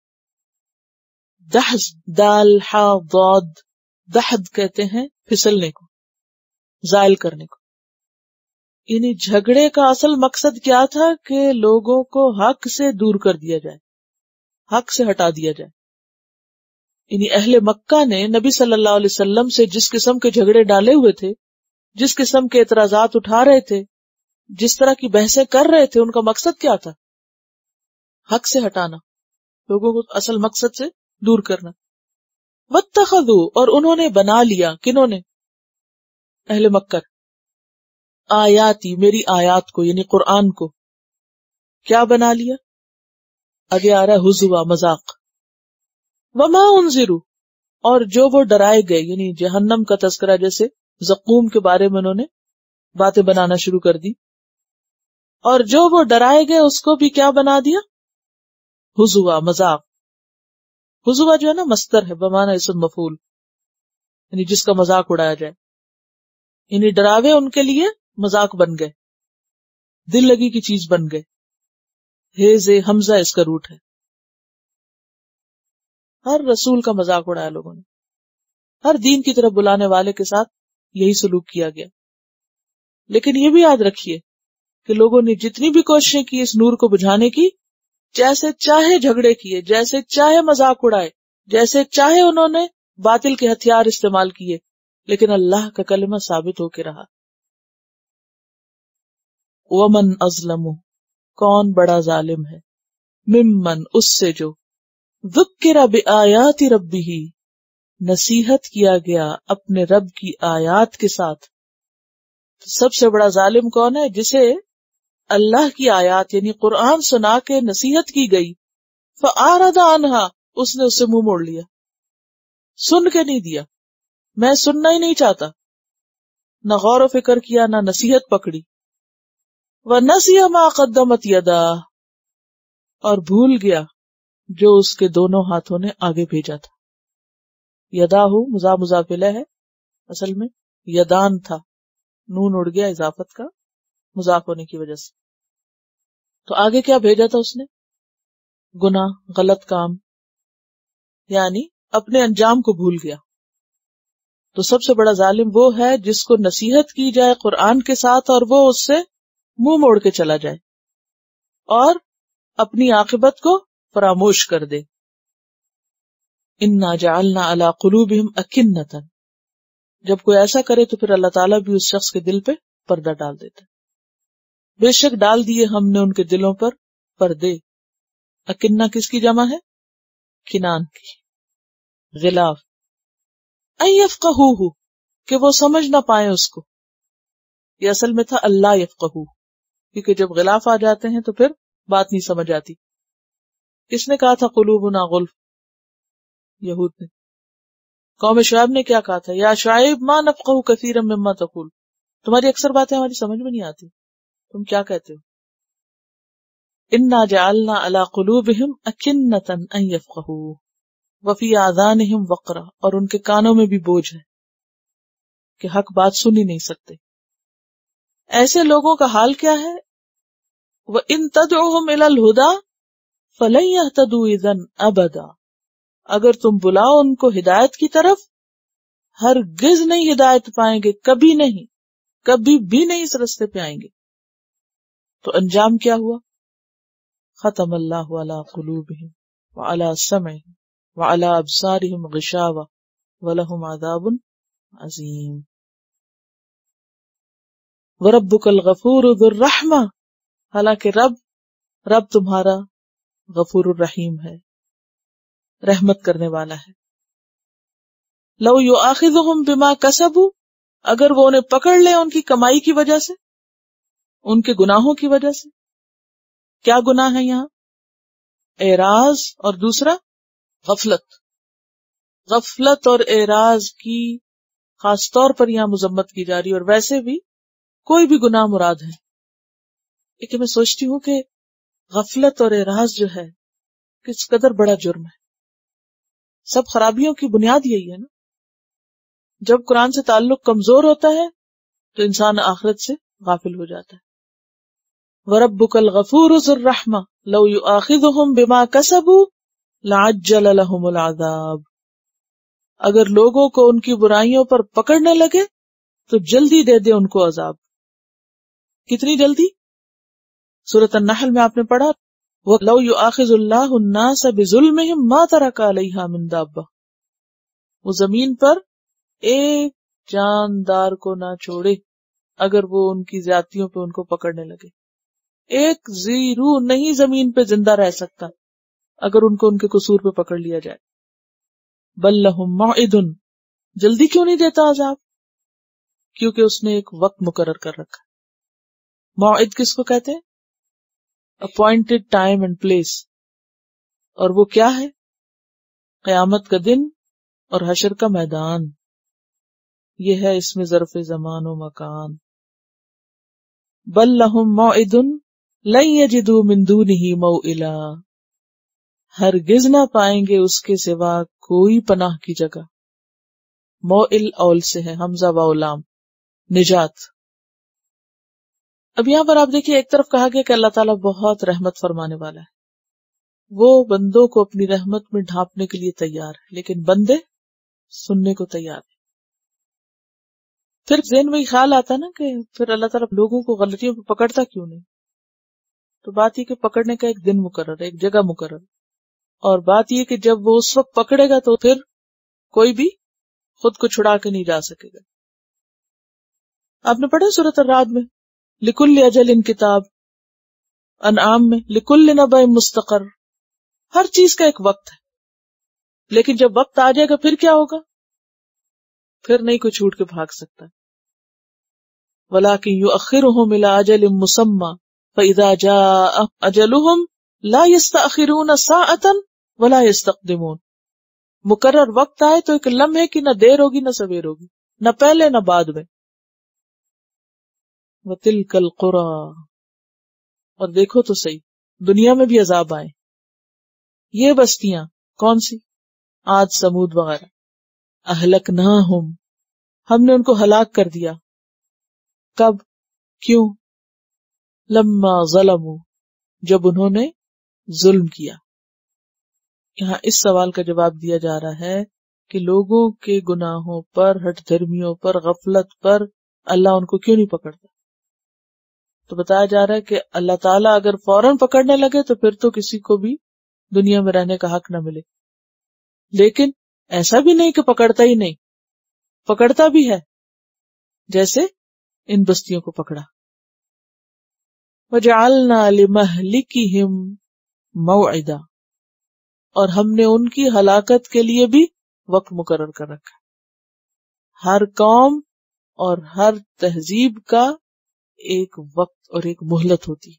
دحض، دال حا ضاد، دحد کہتے ہیں پھسلنے کو، زائل کرنے کو. یعنی جھگڑے کا اصل مقصد کیا تھا؟ کہ لوگوں کو حق سے دور کر دیا جائے، حق سے ہٹا دیا جائے. یعنی اہل مکہ نے نبی صلی اللہ علیہ وسلم سے جس قسم کے جھگڑے ڈالے ہوئے تھے، جس قسم کے اعتراضات اٹھا رہے تھے، جس طرح کی بحثیں کر رہے تھے، ان کا مقصد کیا تھا؟ حق سے ہٹانا، لوگوں کو اصل مقصد سے دور کرنا. واتخذوا، اور انہوں نے بنا لیا، کنہوں نے؟ اہل مکہ. آیاتی، میری آیات کو، یعنی قرآن کو کیا بنا لیا؟ آگے آ رہا ہے ہزوا، مذاق. وما انذروا، اور جو وہ ڈرائے گئے، یعنی جہنم کا تذکرہ، جیسے زقوم کے بارے میں انہوں نے باتیں بنانا شروع کر دی، اور جو وہ ڈرائے گئے اس کو بھی کیا بنا دیا؟ ہزوا، مذاق. ہزوا جو ہے نا مصدر ہے بمعنی اسم مفعول، یعنی جس کا مذاق اڑایا جائے. یعنی ڈراوے ان کے لیے مذاق بن گئے، دل لگی کی چیز بن گئے. ہیز حمزہ اس کا روٹ ہے. ہر رسول کا مذاق اڑایا لوگوں نے، ہر دین کی طرف بلانے والے کے ساتھ یہی سلوک کیا گیا. لیکن یہ بھی یاد رکھیے کہ لوگوں نے جتنی بھی کوششیں کی اس نور کو بجھانے کی، جیسے چاہے جھگڑے کیے، جیسے چاہے مذاق اڑائے، جیسے چاہے انہوں نے باطل کے ہتھیار استعمال کیے، لیکن اللہ کا کلمہ ثابت ہو کے رہا۔ ومن اظلم، کون بڑا ظالم ہے، ممن، اس سے جو، ذکر بآیات ربہ، نصیحت کیا گیا اپنے رب کی آیات کے ساتھ۔ سب سے بڑا ظالم کون ہے؟ جسے اللہ کی آیات یعنی قرآن سنا کے نصیحت کی گئی، فأعرض عنہا، اس نے اسے منہ موڑ لیا، سن کے نہیں دیا، میں سننا ہی نہیں چاہتا، نہ غور و فکر کیا، نہ نصیحت پکڑی۔ وَنَسِيَ مَا قَدَّمَتْ يَدَاهُ، اور بھول گیا جو اس کے دونوں ہاتھوں نے آگے بھیجا تھا۔ یداہ مضاف مضاف الیہ ہے، اصل میں یدان تھا، نون اڑ گیا اضافت کا مضاف ہونے کی وجہ سے۔ تو آگے کیا بھیجا تھا اس نے؟ گناہ، غلط کام، یعنی اپنے انجام کو بھول گیا۔ تو سب سے بڑا ظالم وہ ہے جس کو نصیحت کی جائے قرآن کے ساتھ اور وہ اس سے منہ موڑ کے چلا جائے اور اپنی عاقبت کو فراموش کر دے۔ انا جعلنا علی قلوبہم اکنۃ، جب کوئی ایسا کرے تو پھر اللہ تعالیٰ بھی اس شخص کے دل پہ پردہ ڈال دیتا ہے۔ بے شک ڈال دیے ہم نے ان کے دلوں پر پردے۔ اکنہ کس کی جمع ہے؟ کنان کی، غلاف۔ ان یفقہوہ، کہ وہ سمجھ نہ پائیں اس کو، یہ اصل میں تھا اللہ یفقہوہ، کیونکہ جب غلاف آ جاتے ہیں تو پھر بات نہیں سمجھ آتی۔ کس نے کہا تھا قلوبنا غلف؟ یہود نے۔ قوم شعیب نے کیا کہا تھا؟ یا شعیب ما نفقہ کثیرا مما تقول، تمہاری اکثر باتیں ہماری سمجھ میں نہیں آتی، تم کیا کہتے ہو؟ انا جعلنا علی قلوبہم اکنۃ ان یفقہوہ وفی آذانہم وقرا، اور ان کے کانوں میں بھی بوجھ ہے کہ حق بات سن ہی نہیں سکتے۔ ایسے لوگوں کا حال کیا ہے؟ وَإِن تَدْعُهُمْ إِلَى الْهُدَى فَلَن يَهْتَدُوا إِذًا أَبَدًا، اگر تم بلاؤ ان کو ہدایت کی طرف، ہرگز نہیں ہدایت پائیں گے، کبھی نہیں، کبھی بھی نہیں اس رستے پہ آئیں گے۔ تو انجام کیا ہوا؟ ختم اللہ علی قلوبہم وعلی سمعہم وعلی ابصارہم غشاوہ ولہم عذاب عظیم۔ وَرَبُّكَ الْغَفُورُ ذُو الرَّحْمَةِ، حالانکہ رب تمہارا غفور الرحیم ہے، رحمت کرنے والا ہے۔ لو یؤاخذہم بما کسبوا، اگر وہ انہیں پکڑ لے ان کی کمائی کی وجہ سے، ان کے گناہوں کی وجہ سے۔ کیا گناہ ہے یہاں؟ اعراض اور دوسرا غفلت۔ غفلت اور اعراض کی خاص طور پر یہاں مذمت کی جا رہی ہے، اور ویسے بھی کوئی بھی گناہ مراد ہے۔ لیکن میں سوچتی ہوں کہ غفلت اور اعراض جو ہے کس قدر بڑا جرم ہے۔ سب خرابیوں کی بنیاد یہی ہے نا۔ جب قرآن سے تعلق کمزور ہوتا ہے تو انسان آخرت سے غافل ہو جاتا ہے۔ وَرَبُّكَ الْغَفُورُ ذُو الرَّحْمَةِ لَوْ يُؤَاخِذُهُمْ بِمَا كَسَبُوا لَعَجَّلَ لَهُمُ الْعَذَابَ، اگر لوگوں کو ان کی برائیوں پر پکڑنے لگے تو جلدی دے دے ان کو عذاب۔ کتنی جلدی؟ سورۃ النحل میں آپ نے پڑھا وَلَوْ يُؤَاخِذُ اللَّهُ النَّاسَ بِظُلْمِهِمْ مَا تَرَكَ عَلَيْهَا مِن دَابَّةٍ، وہ زمین پر ایک جاندار کو نہ چھوڑے اگر وہ ان کی زیادتیوں پہ ان کو پکڑنے لگے۔ ایک ذی روح نہیں زمین پہ زندہ رہ سکتا اگر ان کو ان کے قصور پہ پکڑ لیا جائے۔ بل لہم موعد، جلدی کیوں نہیں دیتا عذاب؟ کیونکہ اس نے ایک وقت مقرر کر رکھا۔ موعد کس کو کہتے ہیں؟ اپوائنٹڈ ٹائم اینڈ پلیس، اور وہ کیا ہے؟ قیامت کا دن اور حشر کا میدان، یہ ہے اس میں ظرف زمان و مکان۔ بل لہم موعد لن یجدوا من دونہ موئلا، ہرگز نہ پائیں گے اس کے سوا کوئی پناہ کی جگہ۔ موئل اول سے ہے، حمزہ واو لام، نجات۔ اب یہاں پر آپ دیکھیے ایک طرف کہا گیا کہ اللہ تعالیٰ بہت رحمت فرمانے والا ہے، وہ بندوں کو اپنی رحمت میں ڈھانپنے کے لیے تیار ہے، لیکن بندے سننے کو تیار ہیں۔ پھر ذہن میں خیال آتا نا کہ پھر اللہ تعالیٰ لوگوں کو غلطیوں پہ پکڑتا کیوں نہیں؟ تو بات یہ کہ پکڑنے کا ایک دن مقرر ہے، ایک جگہ مقرر، اور بات یہ کہ جب وہ اس وقت پکڑے گا تو پھر کوئی بھی خود کو چھڑا کے نہیں جا سکے گا. آپ نے پڑھا سورۃ الرعد میں لکل اجل کتاب، انعام میں لکل نبأ مستقر. ہر چیز کا ایک وقت ہے، لیکن جب وقت آ جائے گا پھر کیا ہوگا؟ پھر نہیں کوئی چھوٹ کے بھاگ سکتا. وَلَٰكِن يُؤَخِّرُهُمْ إِلَىٰ أَجَلٍ مُّسَمًّى فَإِذَا جَاءَ أَجَلُهُمْ لَا يَسْتَأْخِرُونَ سَاعَةً وَلَا يَسْتَقْدِمُونَ. مقرر وقت آئے تو ایک لمحے کی نہ دیر ہوگی نہ سویر ہوگی، نہ پہلے نہ بعد میں. وَتِلْكَ الْقُرَىٰ، اور دیکھو تو صحیح دنیا میں بھی عذاب آئے. یہ بستیاں کون سی؟ عاد سمود وغیرہ. اہلکناہم، ہم نے ان کو ہلاک کر دیا. کب؟ کیوں؟ لما ظلموا، جب انہوں نے ظلم کیا. یہاں اس سوال کا جواب دیا جا رہا ہے کہ لوگوں کے گناہوں پر، ہٹ دھرمیوں پر، غفلت پر اللہ ان کو کیوں نہیں پکڑتا؟ تو بتایا جا رہا ہے کہ اللہ تعالیٰ اگر فوراً پکڑنے لگے تو پھر تو کسی کو بھی دنیا میں رہنے کا حق نہ ملے. لیکن ایسا بھی نہیں کہ پکڑتا ہی نہیں، پکڑتا بھی ہے، جیسے ان بستیوں کو پکڑا. وَجَعَلْنَا لِمَهْلِكِهِمْ مَوْعِدًا، اور ہم نے ان کی ہلاکت کے لیے بھی وقت مقرر کر رکھا. ہر قوم اور ہر تہذیب کا ایک وقت اور ایک مہلت ہوتی.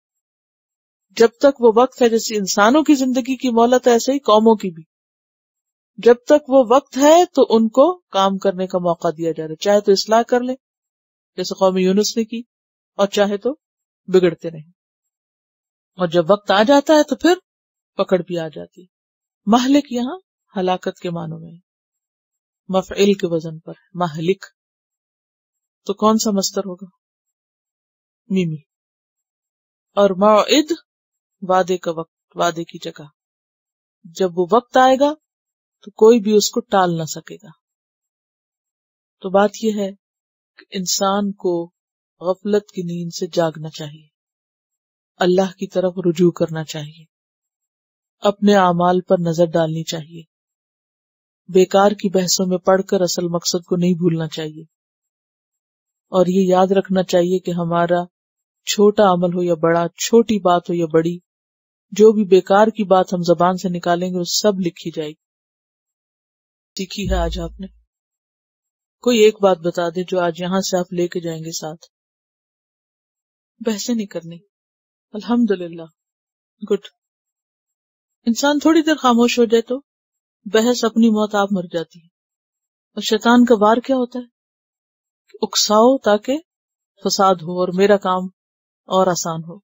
جب تک وہ وقت ہے، جیسے انسانوں کی زندگی کی مہلت ایسے ہی قوموں کی بھی. جب تک وہ وقت ہے تو ان کو کام کرنے کا موقع دیا جا رہا ہے، چاہے تو اصلاح کر لیں جیسے قوم یونس نے کی، اور چاہے تو بگڑتے رہیں. اور جب وقت آ جاتا ہے تو پھر پکڑ بھی آ جاتی ہے. مہلک یہاں ہلاکت کے معنوں میں، مفعل کے وزن پر مہلک. تو کون سا مصدر ہوگا؟ میمی. اور موعد وعدے کا وقت، وعدے کی جگہ. جب وہ وقت آئے گا تو کوئی بھی اس کو ٹال نہ سکے گا. تو بات یہ ہے کہ انسان کو غفلت کی نیند سے جاگنا چاہیے، اللہ کی طرف رجوع کرنا چاہیے، اپنے اعمال پر نظر ڈالنی چاہیے، بیکار کی بحثوں میں پڑھ کر اصل مقصد کو نہیں بھولنا چاہیے. اور یہ یاد رکھنا چاہیے کہ ہمارا چھوٹا عمل ہو یا بڑا، چھوٹی بات ہو یا بڑی، جو بھی بیکار کی بات ہم زبان سے نکالیں گے وہ سب لکھی جائے گی. سیکھی ہے آج آپ نے؟ کوئی ایک بات بتا دے جو آج یہاں سے آپ لے کے جائیں گے ساتھ. بحثیں نہیں کرنی. الحمدللہ، گڈ. انسان تھوڑی دیر خاموش ہو جائے تو بحث اپنی موت آپ مر جاتی ہے. اور شیطان کا وار کیا ہوتا ہے؟ کہ اکساؤ تاکہ فساد ہو اور میرا کام اور آسان ہو.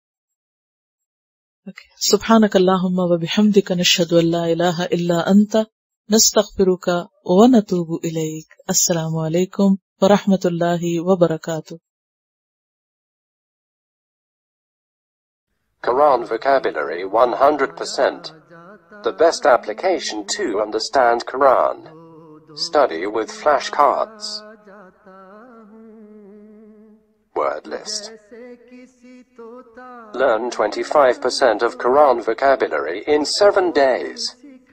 سبحانک اللہم و بحمدک نشہد ان لا الہ الا انت نستغفرک و نتوب الیک. السلام علیکم ورحمۃ اللہ وبرکاتہ. Quran vocabulary 100%. The best application to understand Quran. Study with flashcards. Word list. Learn 25% of Quran vocabulary in 7 days.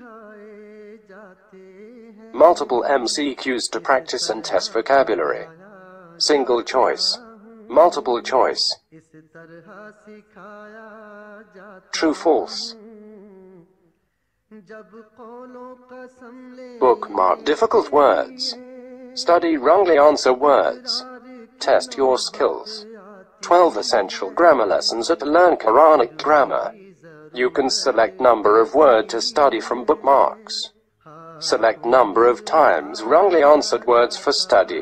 Multiple MCQs to practice and test vocabulary. Single choice. Multiple choice. True, false. Bookmark difficult words. Study wrongly answer words. Test your skills. 12 essential grammar lessons at Learn Quranic Grammar. You can select number of word to study from bookmarks. Select number of times wrongly answered words for study.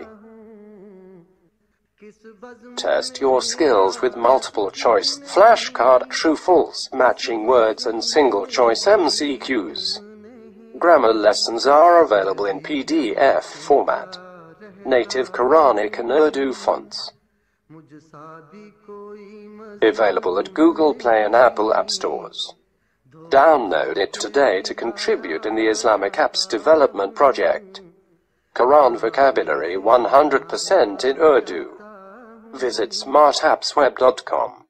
Test your skills with multiple choice flashcard, true, false, matching words and single choice MCQs. Grammar lessons are available in PDF format. Native Quranic and Urdu fonts. Available at Google Play and Apple App Stores. Download it today to contribute in the Islamic Apps Development Project. Quran vocabulary 100% in Urdu. Visit smartappsweb.com.